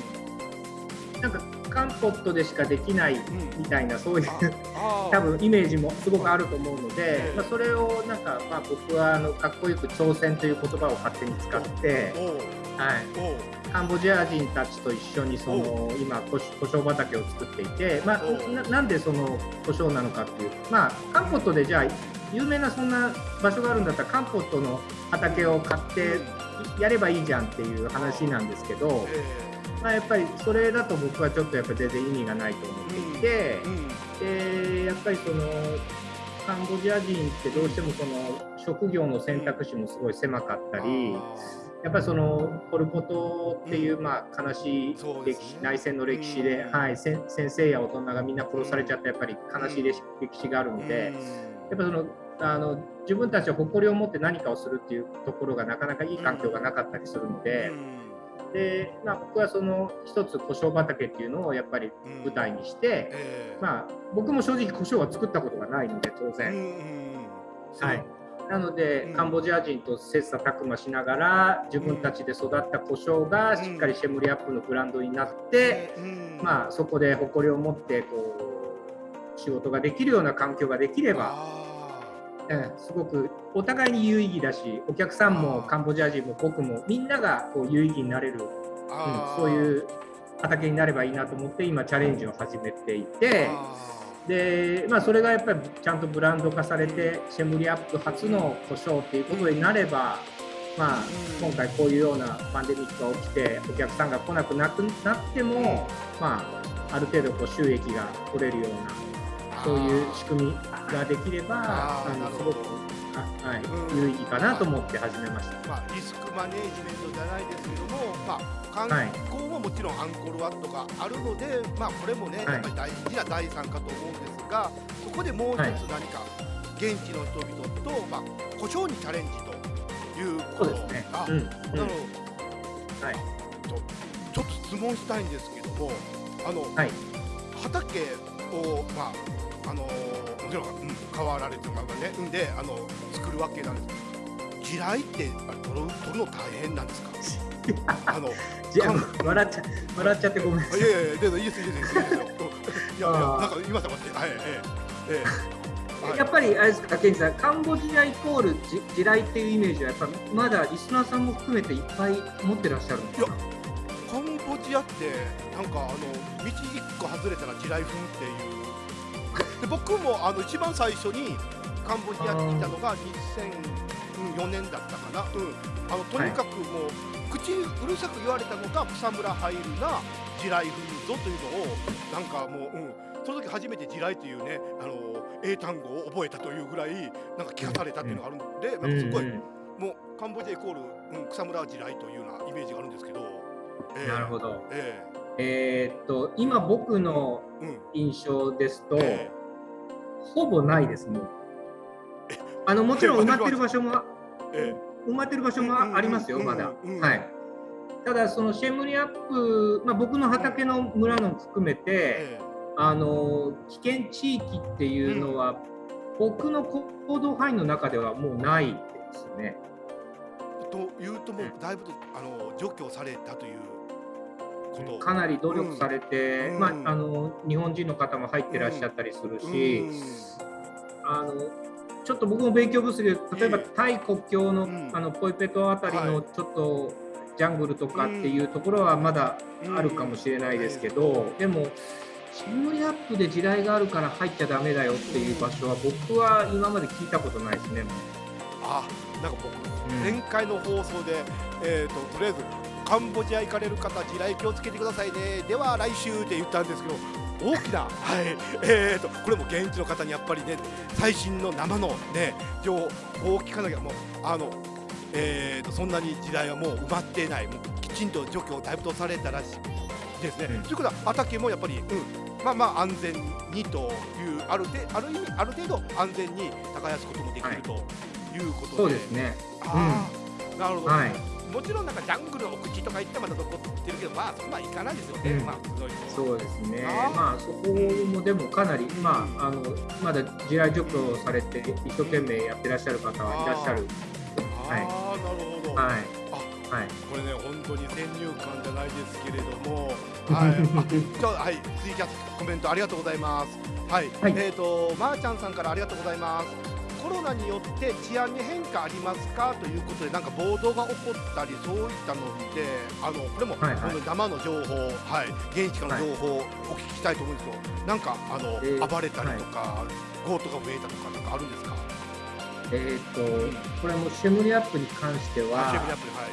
なんかカンポットでしかできないみたいな、うん、そういう多分イメージもすごくあると思うので、まあ、それをなんか、まあ、僕はあのかっこよく挑戦という言葉を勝手に使って、 はい、カンボジア人たちと一緒にその今胡椒畑を作っていて、まあ、な, なんでその胡椒なのかっていう、まあ、カンポットでじゃあ有名なそんな場所があるんだったらカンポットの畑を買ってやればいいじゃんっていう話なんですけど、まあ、やっぱりそれだと僕はちょっとやっぱ全然意味がないと思っていて、でやっぱりそのカンボジア人ってどうしてもその職業の選択肢もすごい狭かったり、やっぱりそのポル・ポトっていうまあ悲しい歴史、内戦の歴史で、はい、先生や大人がみんな殺されちゃったやっぱり悲しい歴史があるので、やっぱそのあの自分たちは誇りを持って何かをするっていうところがなかなかいい環境がなかったりするので、でまあ、僕はその一つ胡椒畑っていうのをやっぱり舞台にして、まあ、僕も正直胡椒は作ったことがないので当然。はい、なので、うん、カンボジア人と切磋琢磨しながら自分たちで育った胡椒がしっかりシェムリアップのブランドになって、うん、まあ、そこで誇りを持ってこう仕事ができるような環境ができれば、うん、すごくお互いに有意義だし、お客さんもカンボジア人も僕もみんながこう有意義になれる、うん、そういう畑になればいいなと思って今チャレンジを始めていて。でまあ、それがやっぱりちゃんとブランド化されてシェムリアップ初の胡椒っていうことになれば、まあ、今回こういうようなパンデミックが起きてお客さんが来なくなっても、まあ、ある程度こう収益が取れるようなそういう仕組みができればあのすごく、はい、有意義かなと思って始めました。 まあ、リスクマネージメントじゃないですけども、まあ観光ももちろんアンコールワットがあるので、まあ、これもね、やっぱり大事な財産かと思うんですが、そこでもう一つ何か現地の人々と、まあ、胡椒にチャレンジということが、あ、うん、なるほど、はい、ちょっと質問したいんですけども、あの、はい、畑を、まあ、あのもちろん、うん、変わられてるからね、んであの作るわけなんですけど、地雷って取る、取るの大変なんですか？あのじゃあ笑っちゃ笑っちゃってごめんなさい。 いやいやいや、いいですいいですいいですよ。いやいや、なんか言いました待って、はい、ええええ。やっぱりあれですか、ケンジさん、カンボジアイコール地雷っていうイメージはやっぱまだリスナーさんも含めていっぱい持ってらっしゃるんですか？いや、 カンボジアってなんかあの道いっこ外れたら地雷踏んっていう。で僕もあの一番最初にカンボジアにいたのがにせんよねんだったかな。うん、あのとにかくもう、はい、口うるさく言われたのが草むら入るな地雷踏むぞというのをなんかもう、うん、その時初めて地雷というねあの英単語を覚えたというぐらいなんか聞かされたっていうのがあるので、うん、なんかすごい、うん、もうカンボジアイコール、うん、草むら地雷というようなイメージがあるんですけど、 えー、なるほど。えー、えー、っと今僕の印象ですと、うん、えー、ほぼないですもん。あのもちろん埋まってる場所も、えー、埋まってる場所もありますよ、まだ。はい。ただそのシェムリアップ、まあ、僕の畑の村のも含めて、えー、あの危険地域っていうのは、うん、僕の行動範囲の中ではもうないですね。 というともうだいぶあの除去されたということ。 かなり努力されて、うん、まああの日本人の方も入ってらっしゃったりするし、うんうん、あの。ちょっと僕も勉強不足で、例えばタイ国境の、うん、あのポイペトあたりのちょっとジャングルとかっていうところはまだあるかもしれないですけど、うん、でもシェムリアップで地雷があるから入っちゃダメだよっていう場所は僕は今まで聞いたことないですね。 あ、なんか僕、うん、前回の放送で、えーと、とりあえずカンボジア行かれる方地雷気をつけてくださいね、では来週って言ったんですけど、大きな、はい、えーと、これも現地の方にやっぱりね、最新の生のね、情報を聞かなきゃ、もう、あの、えーと、そんなに時代はもう埋まっていない、もうきちんと除去をだいぶとされたらしいですね。うん、ということは、畑もやっぱり、うん、まあまあ安全にという、あるである意味、ある程度安全に耕すこともできるということで、 そうですね。 ああ、うん、なるほど。はい、もちろんなんかジャングルの奥地とか行ってまだ残ってるけど、まあそこは行かないですよね。うん、まあそうですね。まあそこもでもかなり、まああのまだ地雷除去されて一生懸命やってらっしゃる方はいらっしゃる。 ああ、はい、なるほど。 はい。 あ、はい。これね本当に先入観じゃないですけれども、はい。じゃあはい、ツイキャスコメントありがとうございます。はい。はい、えっ、ー、とまーちゃんさんからありがとうございます。 コロナによって治安に変化ありますかということで、なんか暴動が起こったり、そういったので、あのこれも、はいはい、生の情報、はい、現地からの情報をお聞きしたいと思うんですけど、なんかあの、えー、暴れたりとか、はい、強盗が増えたとか、なんかあるんですか？ えーと、うん、これはもうシェムリアップに関しては、シェムリアップ、はい、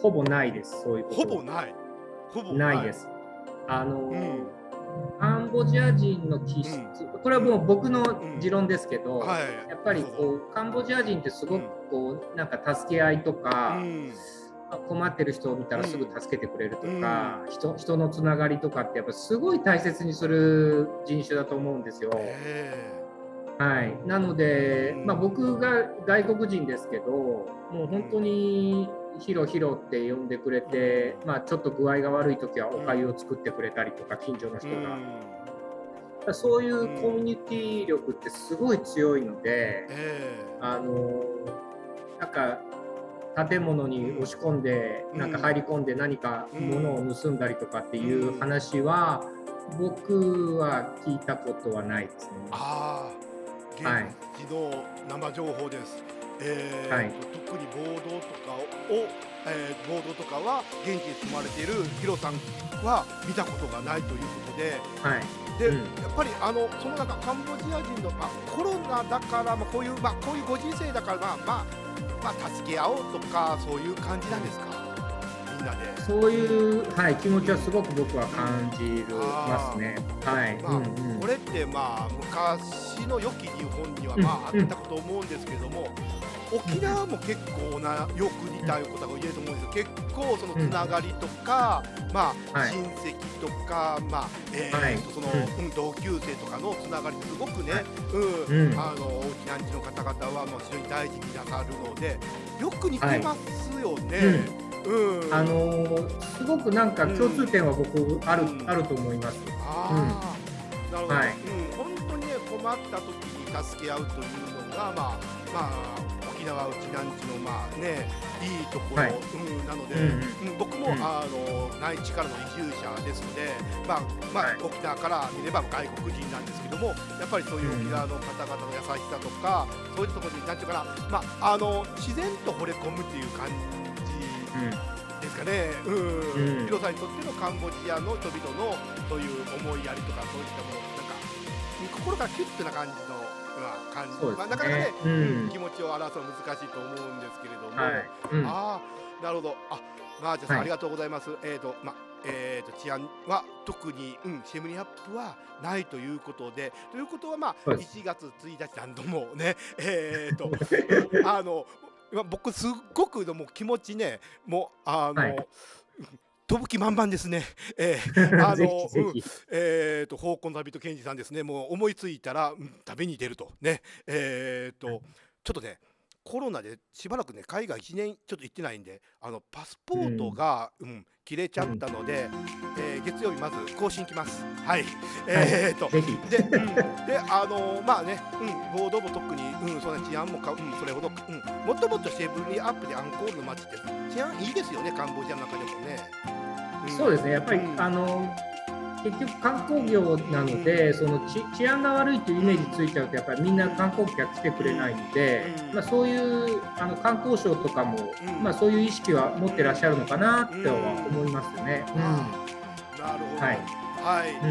ほぼないです。そういうこと。 ほぼない。ほぼないです。あの、うん、カンボジア人の気質、うん、これはもう僕の持論ですけど、うんはい、やっぱりこうカンボジア人ってすごくこうなんか助け合いとか、うん、困ってる人を見たらすぐ助けてくれるとか、うん、人, 人のつながりとかってやっぱすごい大切にする人種だと思うんですよ。はい、なので、まあ、僕が外国人ですけど、もう本当にヒロヒロって呼んでくれて、まあ、ちょっと具合が悪い時はお粥を作ってくれたりとか、近所の人が、そういうコミュニティ力ってすごい強いので、あのなんか建物に押し込んで、なんか入り込んで何か物を盗んだりとかっていう話は僕は聞いたことはないですね。 あ現地の生情報です。えーはい、特に暴動とかを、えー、暴動とかは現地に住まれているヒロさんは見たことがないということで、はい、で、うん、やっぱりあのその中カンボジア人の、まあ、コロナだから、まあ、こういう、まあ、こういうご時世だから、まあまあまあ、助け合おうとかそういう感じなんですか？みんなでそういう、はい、気持ちはすごく僕は感じますね。はい、 まあうんうん、これってまあ昔の良き日本にはまああったと思うんですけども、うん、沖縄も結構なよく似たことが言えると思うんですけど、結構そのつながりとか、うん、まあ、はい、親戚とか、まあえーはい、その、うん、同級生とかのつながりってすごくね、はいうんうん、あの沖縄地の方々はもう非常に大事になさるのでよく似てますよね。はいうんうん、あのー、すごくなんか共通点は僕ある、うん、あると思います。 あうん、なるほど、はいうん。本当にね困った時に助け合うというのがまあまあ沖縄うちなんちのまあねいいところ、はいうん、なので、うんうん、僕も、うん、あの内地からの移住者ですので、まあまあ、はい、沖縄から見れば外国人なんですけども、やっぱりそういう沖縄の方々の優しさとか、そういったところになんていうかな、まああの自然と惚れ込むっていう感じ。ですかね、うんうん、ヒロさんにとってのカンボジアの人々のそういう思いやりとかそういったものなんか心からキュッとな感じの、まあ、感じ、ねまあ、なかなかね、うん、気持ちを表すのは難しいと思うんですけれども、はいうん、ああなるほどあマーチャさん、はい、ありがとうございます。えーとまえー、と治安は特に、うん、シェムリアップはないということでということは、まあ、いちがつついたち何度もねえーとあの僕すっごくもう気持ちねもうあの、はい、飛ぶ気満々ですね。えー、あのうんえーと香港旅人健二さんですね。もう思いついたら、うん、旅に出るとねえーとちょっとねコロナでしばらくね海外いちねんちょっと行ってないんであのパスポートが、うんうん、切れちゃったので、えー、月曜日まず更新きます。はい。えーと、はい、で、うん、であのー、まあね、うん、ボードも特に、うん、そんな治安もか、うん、それほど、うん、もともとシェブリアップでアンコールの街って治安いいですよね、カンボジアの中でもね。 うん、そうですね、やっぱり、うん、あのー結局観光業なので、うん、その治安が悪いというイメージついちゃうとやっぱりみんな観光客来てくれないので、うんまあ、そういうあの観光省とかも、うんまあ、そういう意識は持ってらっしゃるのかなっては思いますよね。うんうん、なるほど、はいはい、うん、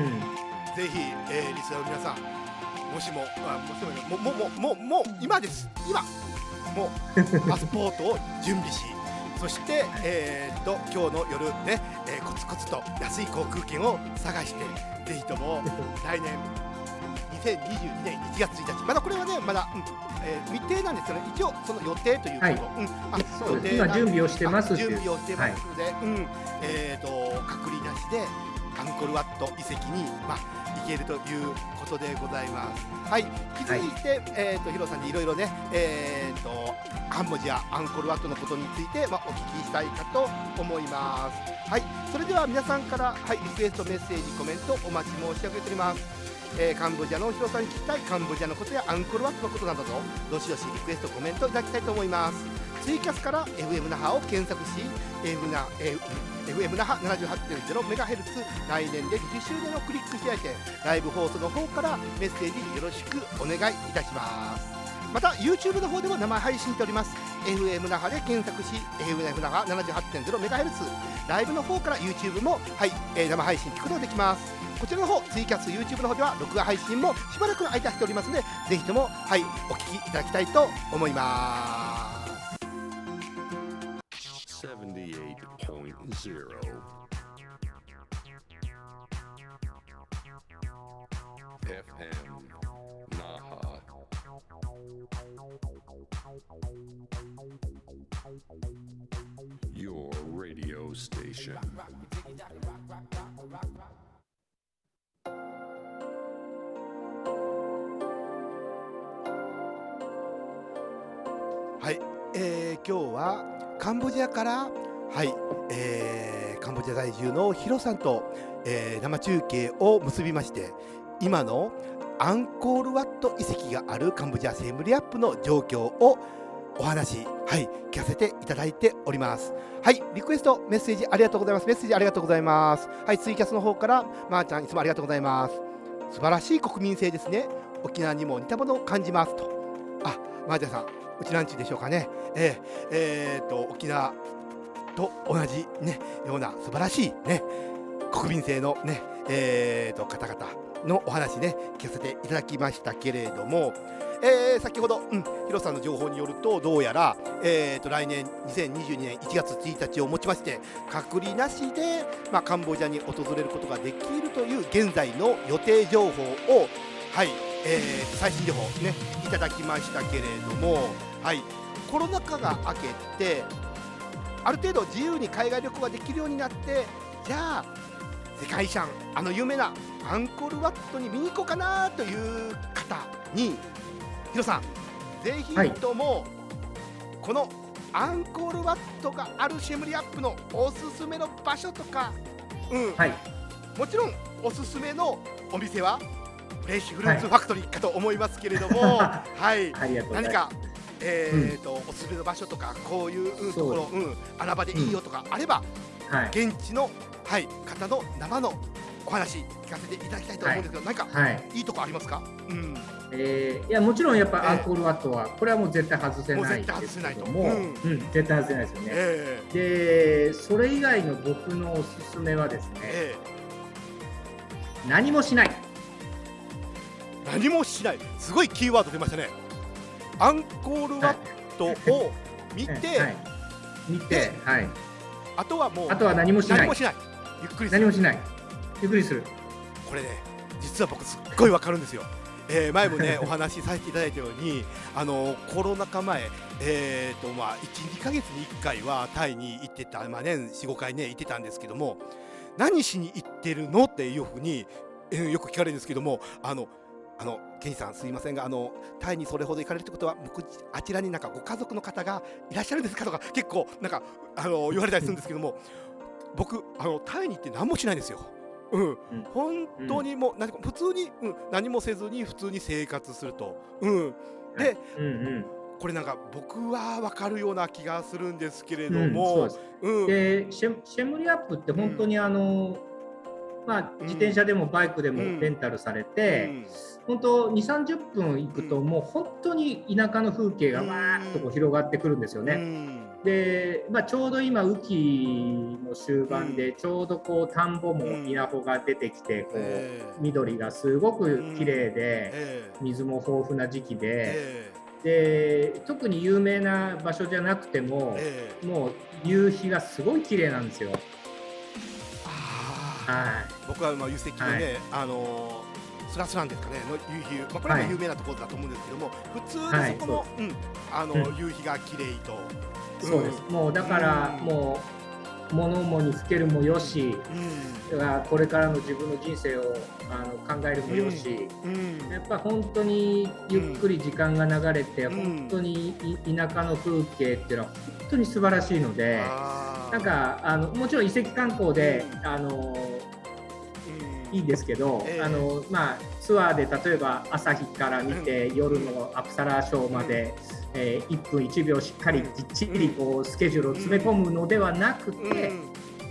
ぜひ、えー、リスナーの皆さんもしも、まあ、もしももももももう今です今もうパスポートを準備しそして、えー、と今日の夜ね、えー、コツコツと安い航空券を探してぜひとも来年にせんにじゅうにねんいちがつついたちまだこれはねまだ、うんえー、未定なんですけど、ね、一応その予定ということ、はいうん、あそうです今準備をしてます準備をしてますので、はいうんえー、と隔離なしでアンコールワット遺跡に、まあ、行けるということでございます。はい、引き続いて、はいえー、とヒロさんにいろいろね、えー、とカンボジアアンコールワットのことについて、まあ、お聞きしたいかと思います。はい、それでは皆さんから、はい、リクエストメッセージコメントお待ち申し上げております。えー、カンボジアのヒロさんに聞きたいカンボジアのことやアンコールワットのことなどとどしどしリクエストコメントいただきたいと思います。ツイキャスから エフエム 那覇を検索し エフエム 那、えーエフエム 那覇 ななじゅうはちてんゼロメガヘルツ 来年でじゅっしゅうねんをクリックしていただいて、ライブ放送の方からメッセージよろしくお願いいたします。また YouTube の方でも生配信しております。 エフエム 那覇で検索し エフエム 那覇 ななじゅうはちてんゼロメガヘルツ ライブの方から YouTube も、はいえー、生配信聞くことができます。こちらの方ツイキャス YouTube の方では録画配信もしばらくの間しておりますので、ぜひとも、はい、お聞きいただきたいと思います。 エフエム Naha Your radio station. はい、えー、今日はカンボジアから、はいえー、カンボジア在住のヒロさんと、えー、生中継を結びまして、今のアンコールワット遺跡があるカンボジアセムリアップの状況をお話、はい、聞かせていただいております。はい、リクエストメッセージありがとうございます。メッセージありがとうございます。はい、ツイキャスの方からまーちゃんいつもありがとうございます。素晴らしい国民性ですね。沖縄にも似たものを感じますと。あ、まーちゃんさん、うちなんちでしょうかね。えー、えー、と沖縄と同じねような素晴らしいね国民性のねえー、と方々のお話ね聞かせていただきましたけれども、えー、先ほど、うん、ヒロさんの情報によると、どうやら、えー、と来年にせんにじゅうにねんいちがつついたちをもちまして隔離なしで、まあ、カンボジアに訪れることができるという現在の予定情報を、はいえー、最新情報ねいただきましたけれども、はい、コロナ禍が明けてある程度自由に海外旅行ができるようになって、じゃあ世界遺産あの有名なアンコールワットに見に行こうかなという方に、ヒロさんぜひとも、はい、このアンコールワットがあるシェムリアップのおすすめの場所とか、うんはい、もちろんおすすめのお店はフレッシュフルーツファクトリーかと思いますけれども、はい、はい、何かえーとうん、おすすめの場所とかこういうところ、うん、穴場でいいよとかあれば、うんはい、現地の、はい、方の生のお話聞かせていただきたいと思うんですけど、はい、何か、はい、いいとこありますか？うんえー、いやもちろんやっぱアンコールワットは、えー、これはもう絶対外せないですけども、うんうん、絶対外せないですよね、えー、でそれ以外の僕のおすすめはですね、えー、何もしない何もしないすごいキーワード出ましたね。アンコールワットを見て、はいはい、 見て、はい、 あとはもうあとは何もしない。 何もしない。ゆっくりする。 何もしない。ゆっくりする。 これね、実は僕すっごいわかるんですよ。えー、前もねお話しさせていただいたように、あのコロナ禍前、えーとまあいち、にかげつにいっかいはタイに行ってた、まあ年よん、ごかいね行ってたんですけども、何しに行ってるのっていうふうに、えー、よく聞かれるんですけども、あの。あのケンジさんすいませんが、あのタイにそれほど行かれるってことは、僕あちらになんかご家族の方がいらっしゃるんですかとか結構なんかあの言われたりするんですけども、僕あのタイに行って何もしないんですよ。うん、うん、本当にもう、うん、何普通に、うん、何もせずに普通に生活すると、うん、で、うんうん、これなんか僕は分かるような気がするんですけれども、 うん、でシェ、シェムリアップって本当にあの、うんまあ、自転車でもバイクでもレンタルされて、うんうん、本当に、さんじゅっぷん行くともう本当に田舎の風景がわーっとこう広がってくるんですよね。うん、で、まあ、ちょうど今雨季の終盤でちょうどこう田んぼも稲穂が出てきてこう緑がすごく綺麗で水も豊富な時期で、で特に有名な場所じゃなくてももう夕日がすごい綺麗なんですよ。 はい、僕はまあ遺跡のね、はい、あのー、スラスランですかねの夕日、まあ、これも有名なところだと思うんですけども、はい、普通にそこの、はい、うん、あの、うん、夕日が綺麗と、 うん、そうです。もうだから、うん、もう物もにふけるもよし、うん、これからの自分の人生をあの考えるもよし、うんうん、やっぱ本当にゆっくり時間が流れて、うん、本当に田舎の風景っていうのは本当に素晴らしいので、なんかあのもちろん遺跡観光で、うん、あのいいんですけど、えー、あのまあ、ツアーで例えば朝日から見て、うん、夜のアプサラショーまで、うん、えー、いっぷんいちびょうしっかりきっちりこうスケジュールを詰め込むのではなくて、うん、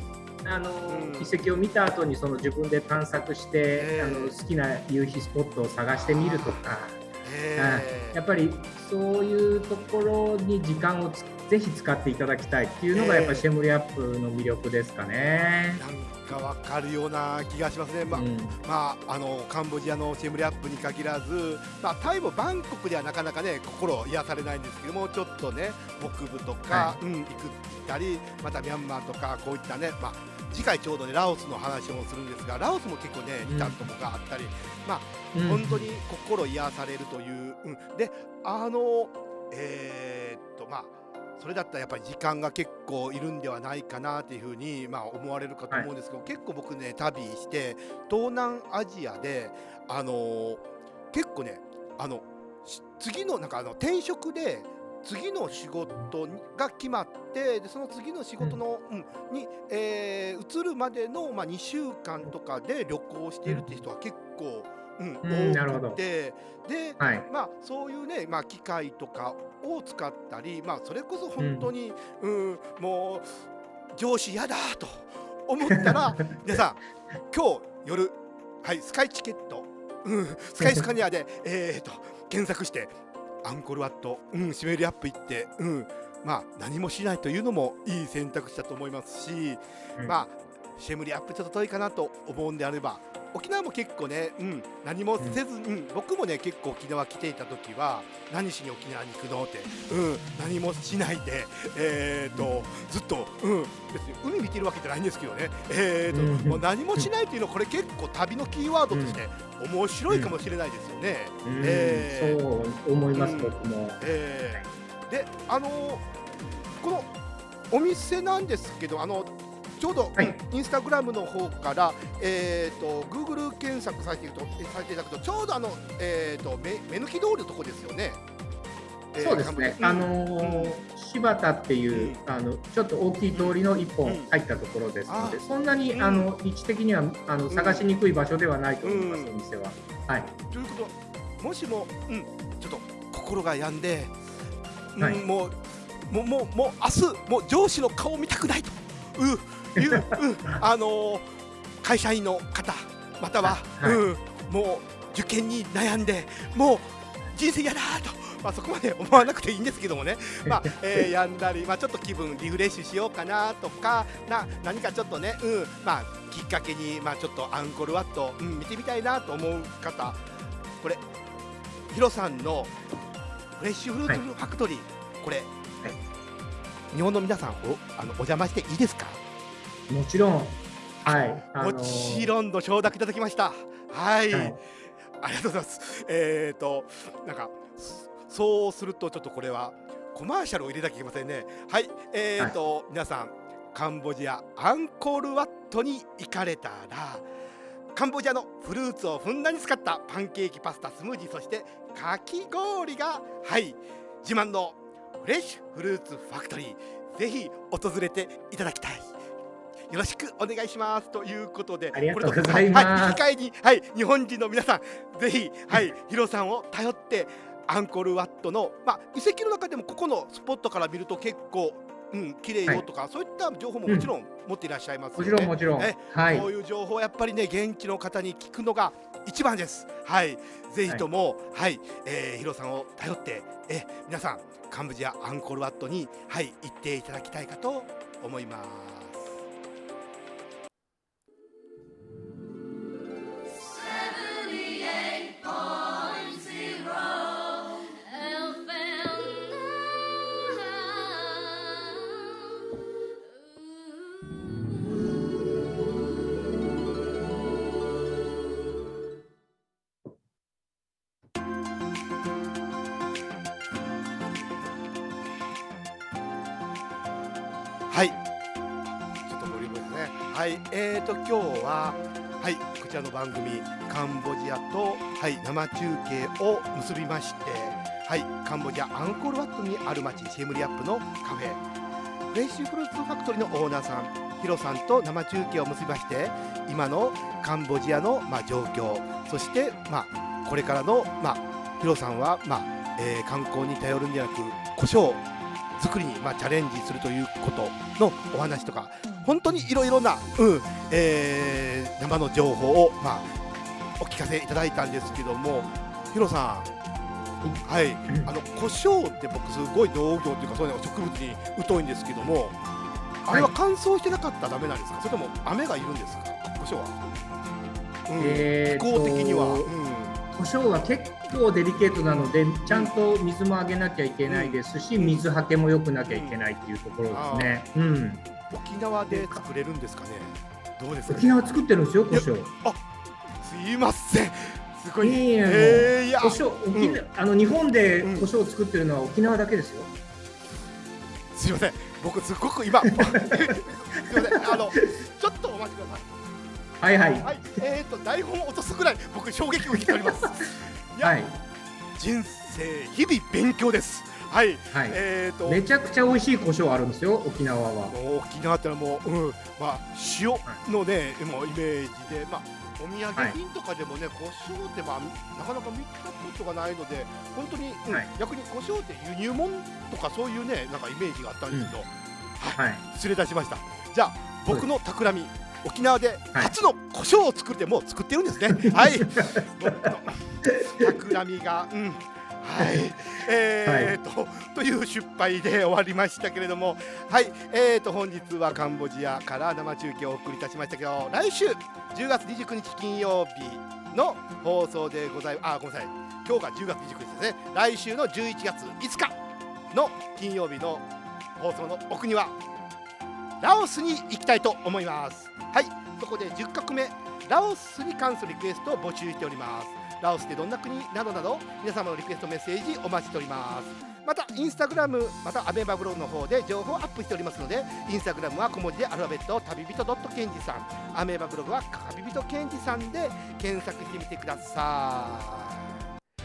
あの、うん、遺跡を見た後にその自分で探索して、えー、あの好きな夕日スポットを探してみるとか、えー、やっぱりそういうところに時間をぜひ使っていただきたいっていうのがやっぱりシェムリアップの魅力ですかね。 なんかわかるような気がしますね。まあ、うん、まあ、あのカンボジアのシェムリアップに限らず、まあ、タイもバンコクではなかなかね心癒されないんですけども、ちょっとね北部とか、はい、うん、行ったり、またミャンマーとかこういったね、まあ、次回ちょうどねラオスの話もするんですが、ラオスも結構ね似たとこがあったり、うん、まあ、うん、本当に心癒されるという、うん、であのえー、っとまあそれだったらやっぱり時間が結構いるんではないかなというふうに、まあ、思われるかと思うんですけど、はい、結構僕ね旅して東南アジアで、あのー、結構ねあの次のなんかあの転職で次の仕事が決まって、でその次の仕事の、うん、に、えー、移るまでの、まあ、にしゅうかんとかで旅行しているっていう人は結構、うん、多くて、で、はい、まあ、そういうね、まあ、機械とかを使ったり、まあ、それこそ本当に、うんうん、もう上司やだと思ったら皆さん今日夜、はい、スカイチケット、うん、スカイスカニアでえーと検索してアンコールワット、うん、シェムリアップ行って、うん、まあ、何もしないというのもいい選択肢だと思いますし、うん、まあ、シェムリアップちょっと遠いかなと思うんであれば、沖縄も結構ね、うん、何もせず、うんうん、僕もね結構沖縄来ていた時は何しに沖縄に行くのって、うん、何もしないで、えーとずっと、うん、別に海見てるわけじゃないんですけどね、えーともう何もしないというのはこれ結構旅のキーワードとして面白いかもしれないですよね。 うん、えー、そう思います、うん、僕も。 えー、で、あのー、このお店なんですけど、あのちょうど、はい、インスタグラムの方から、えー、と Google 検索させていただくとちょうどあの、えー、と 目, 目抜き通りのとこですよね。 そうですね、えー、あのーうん、柴田っていう、うん、あのちょっと大きい通りの一本入ったところですので、うん、そんなに、うん、あの位置的にはあの探しにくい場所ではないと思います、うん、お店は。はい、 ということもしも、うん、ちょっと心が病んで、はい、うん、もうもうもうもう明日もう上司の顔見たくないと。ういう、うん、あのー、会社員の方または、はい、うん、もう受験に悩んでもう人生嫌だと、まあ、そこまで思わなくていいんですけどもね、まあえー、病んだり、まあ、ちょっと気分リフレッシュしようかなとかな、何かちょっとね、うん、まあ、きっかけに、まあ、ちょっとアンコールワット、うん、見てみたいなと思う方、これヒロさんのフレッシュフルーツファクトリー、はい、これ、はい、日本の皆さん お, あのお邪魔していいですか？ もちろん、はい、 あのー、もちろんの承諾いただきました。はい、はい、ありがとうございます。えーとなんかそうするとちょっとこれはコマーシャルを入れなきゃいけませんね。はい、えーと、はい、皆さんカンボジアアンコールワットに行かれたら、カンボジアのフルーツをふんだんに使ったパンケーキ、パスタ、スムージー、そしてかき氷が、はい、自慢のフレッシュフルーツファクトリー、ぜひ訪れていただきたい。よろしくお願いしますということで、 ありがとうございます。 はい、引き換えに、はい、日本人の皆さんぜひ、はい、ヒロさんを頼ってアンコールワットの、まあ、遺跡の中でもここのスポットから見ると結構、うん、綺麗よとか、はい、そういった情報ももちろん持っていらっしゃいますよね。 もちろんもちろん、 はい、こういう情報はやっぱりね現地の方に聞くのが一番です。はい、ぜひとも、はい、えー、ヒロさんを頼って、え皆さんカンボジアアンコールワットに、はい、行っていただきたいかと思います。はい、ちょっとボリュームですね。はい、えーと今日は、はい、こちらの番組カンボジアと、はい、生中継を結びまして、はい、カンボジアアンコールワットにある町シェムリアップのカフェフレッシュフルーツファクトリーのオーナーさんヒロさんと生中継を結びまして、今のカンボジアの、まあ、状況、そして、まあ、これからの、まあ、ヒロさんは、まあえー、観光に頼るんじゃなく胡椒作りに、まあ、チャレンジするということのお話とか本当にいろいろな、うんえー、生の情報を、まあ、お聞かせいただいたんですけども、ヒロさん、はい、あの胡椒って僕すごい農業というかそういうの植物に疎いんですけども、あれは乾燥してなかったらダメなんですか、それとも雨がいるんですか、胡椒は。うん、 えー、 気候的には、うん、 胡椒は結構デリケートなので、ちゃんと水もあげなきゃいけないですし、うん、水はけも良くなきゃいけないっていうところですね。うん、 沖縄で作れるんですかね。どうですか、ね、 沖縄作ってるんですよ、胡椒。 あ、すいません。すごい。 いやいや、いや、胡椒、沖縄、うん、あの日本で胡椒を作ってるのは沖縄だけですよ。 うん、すいません。僕すごく今すいません。あのちょっとお待ちください。 はいはい。 はい、えっと台本を落とすぐらい僕衝撃を受けております。いや、はい、人生日々勉強です。はい。 はい、えっとめちゃくちゃ美味しい胡椒あるんですよ、沖縄は。 沖縄ってのはもう、うん、まあ塩のね、もうイメージで、まあお土産品とかでもね、はい、胡椒ってまあなかなか見たことがないので、本当に、うん、はい、逆に胡椒って輸入物とかそういうねなんかイメージがあったんですけど、うん、はい、失礼いたしました。じゃあ僕の企み、沖縄で初の胡椒を作って、もう作ってるんですね。はい。僕の企みが、うん、はい、えーと、はい、という失敗で終わりましたけれども、はい、えーと本日はカンボジアから生中継をお送りいたしましたけど、来週じゅうがつにじゅうくにち金曜日の放送でございます。あ、ごめんなさい。今日がじゅうがつにじゅうくにちですね。来週のじゅういちがついつかの金曜日の放送の奥にはラオスに行きたいと思います。はい、そこでじゅっかこめラオスに関するリクエストを募集しております。ラオスってどんな国などなど皆様のリクエストメッセージお待ちしております。またインスタグラムまたアメーバブログの方で情報をアップしておりますので、インスタグラムは小文字でアルファベット旅人ケンジさん、アメーバブログは旅人ケンジさんで検索してみてください。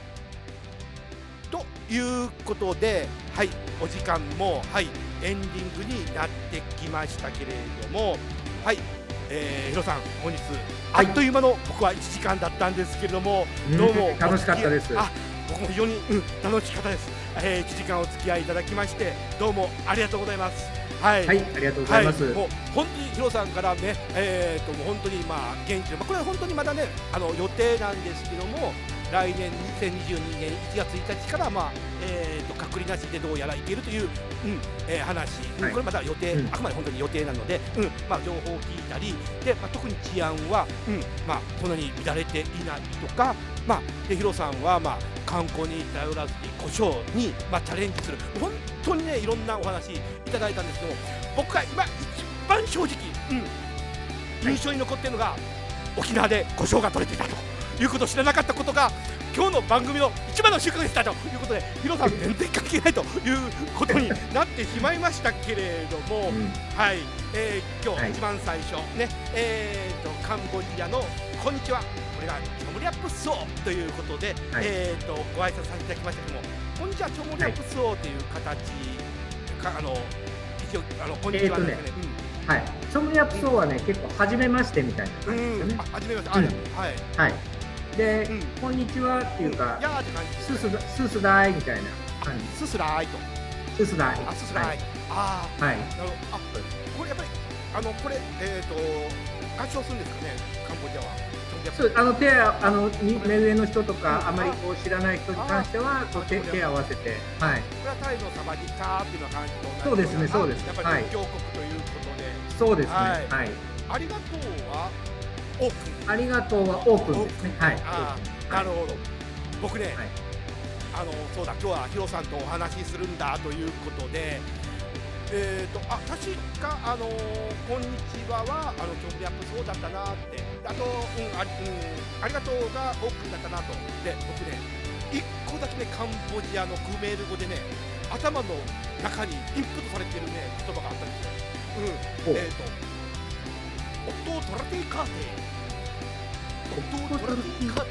ということで、はい、お時間も、はい、エンディングになってきましたけれども、はい、えー、ヒロさん本日、はい、あっという間の僕はいちじかんだったんですけれども、どうも楽しかったです。 あ、僕も非常に、うん、楽しかったです。えー、いちじかんお付き合いいただきましてどうもありがとうございます。はい、 はい、ありがとうございます。はい、 もう本当にヒロさんからね、えー、ともう本当にまあ現地で、まあ、これは本当にまだねあの予定なんですけども、来年にせんにじゅうにねんいちがつついたちから、まあえー、と隔離なしでどうやらいけるという、うんえー、話、はい、これまだ予定、うん、あくまで本当に予定なので、うんまあ、情報を聞いたりで、まあ、特に治安は、うんまあ、そんなに乱れていないとか、まあ、でヒロさんは、まあ、観光に頼らずに胡椒に、まあ、チャレンジする、本当にねいろんなお話いただいたんですけども、僕が今一番正直、うん、印象に残っているのが、沖縄で胡椒が取れていたということを知らなかったことが今日の番組の一番の収穫でしたということで、ヒロさん全然関係ないということになってしまいましたけれども、うん、はい、えー、今日一番最初、はい、ね、えーとカンボジアのこんにちは、これがチョモリアップスオーということで、はい、えーとご挨拶させていただきましたけども、こんにちはチョモリアップスオーという形、はい、かあの一応あのこんにちはですね。えーとねうん、はい、チョモリアップスオーはね結構初めましてみたいな感じですよね。 あ、初めまして、うん、はいはい。で、うん、こんにちはっていうか、ススススダイみたいな感じ。 ススライと。 ススダイ。 あ、ススライ。はい、ああ、はい。なるほど。あ、これやっぱりあのこれえっ、ー、と合唱するんですかね、カンボジアは。 そう、あの手あの目上の人とか、うん、あまりこう知らない人に関してはこう手手合わせて、はい。 これはタイのサバディカーっていうような感じと。 そうですね、そうです。 やっぱり国境国ということで。 そうですね。はい。 ありがとうは。オープン。 ありがとうはオープンですね。はい。 ああ、なるほど。僕ね、はい、あのそうだ、今日はヒロさんとお話しするんだということで、えっ、ー、とあ確かあのこんにちははあのチョモリアップそうだったなって、あとうんあ、うん、ありがとうがオープンだったなと。で僕ね、一個だけねカンボジアのクメール語でね頭の中にインプットされてるね言葉があったんですよ。うん。えっ、ー、と。オットートラティカーテオットートラティカーテ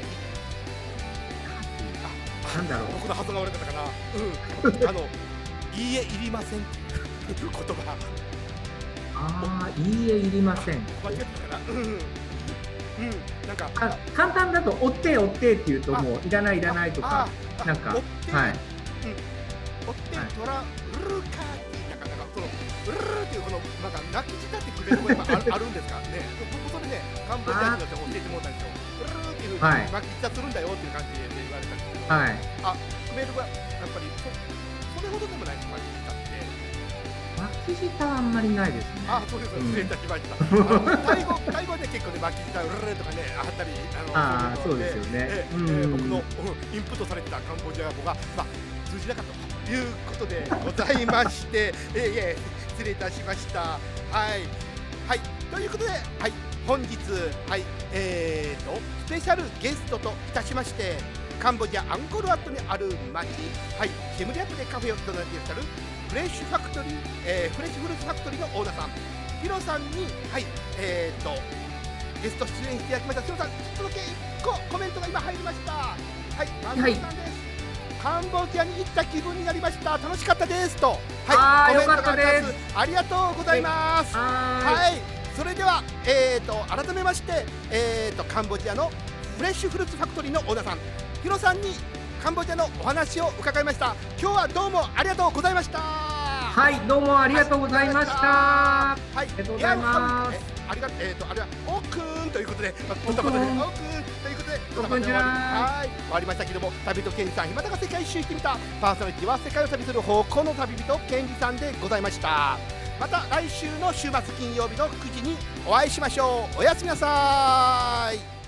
あ、なんだろう、 僕の発音が悪かったかな。うん、あのいいえいりませんっていう言葉。 ああ、いいえいりません。 間違ってたかな。うん、うん、なんかあ簡単だと追って追ってっていうともういらないいらないとかなんか、はい。うん、 追ってトラルカーティなんかなんかそのうるるっていうこのなんか泣き舌ってくれる声があるあるんですかね。僕それねカンボジア人の人教えてもらったんですよ。うるるっていう風に泣き舌するんだよっていう感じで言われたんですけど、 はい。 あ、クメールがやっぱりそそれほどでもないです巻き舌って。 巻き舌はあんまりないですね。 あ、そうです。失礼いたしました。タイ語タイ語で結構ね巻き舌うるるとかねあったりあのそうですよね。 僕のインプットされてたカンボジア語がまあ通じなかったということでございまして、えいえ失礼いたしました。はい、はい、ということで、はい、本日、はい、えーと、スペシャルゲストといたしまして、カンボジアアンコールワットにある町、はい、シェムリアップでカフェを営んでいらっしゃるフレッシュファクトリー、えー、フレッシュフルーツファクトリーのオーナーさん、ヒロさんに、はい、えーと、ゲスト出演していただきました。ヒロさん、ちょっとだけココメントが今入りました。はい、マンさんです。カンボジアに行った気分になりました。楽しかったですと。 はい、コメントがあります。 ありがとうございます。はい、それではえっと改めましてえっとカンボジアのフレッシュフルーツファクトリーのオーナーさん、ヒロさんにカンボジアのお話を伺いました。今日はどうもありがとうございました。 はい、どうもありがとうございました。はい、 ありがとうございます。ありがえっとあれはオークンということで、まあ、ドタバタでオークンということでドタバタで終わりはい終わりましたけども、旅人ケンジさん、暇だが世界一周行ってみた。パーソナリティは世界を旅する方向の旅人ケンジさんでございました。また来週の週末金曜日のくじにお会いしましょう。おやすみなさい。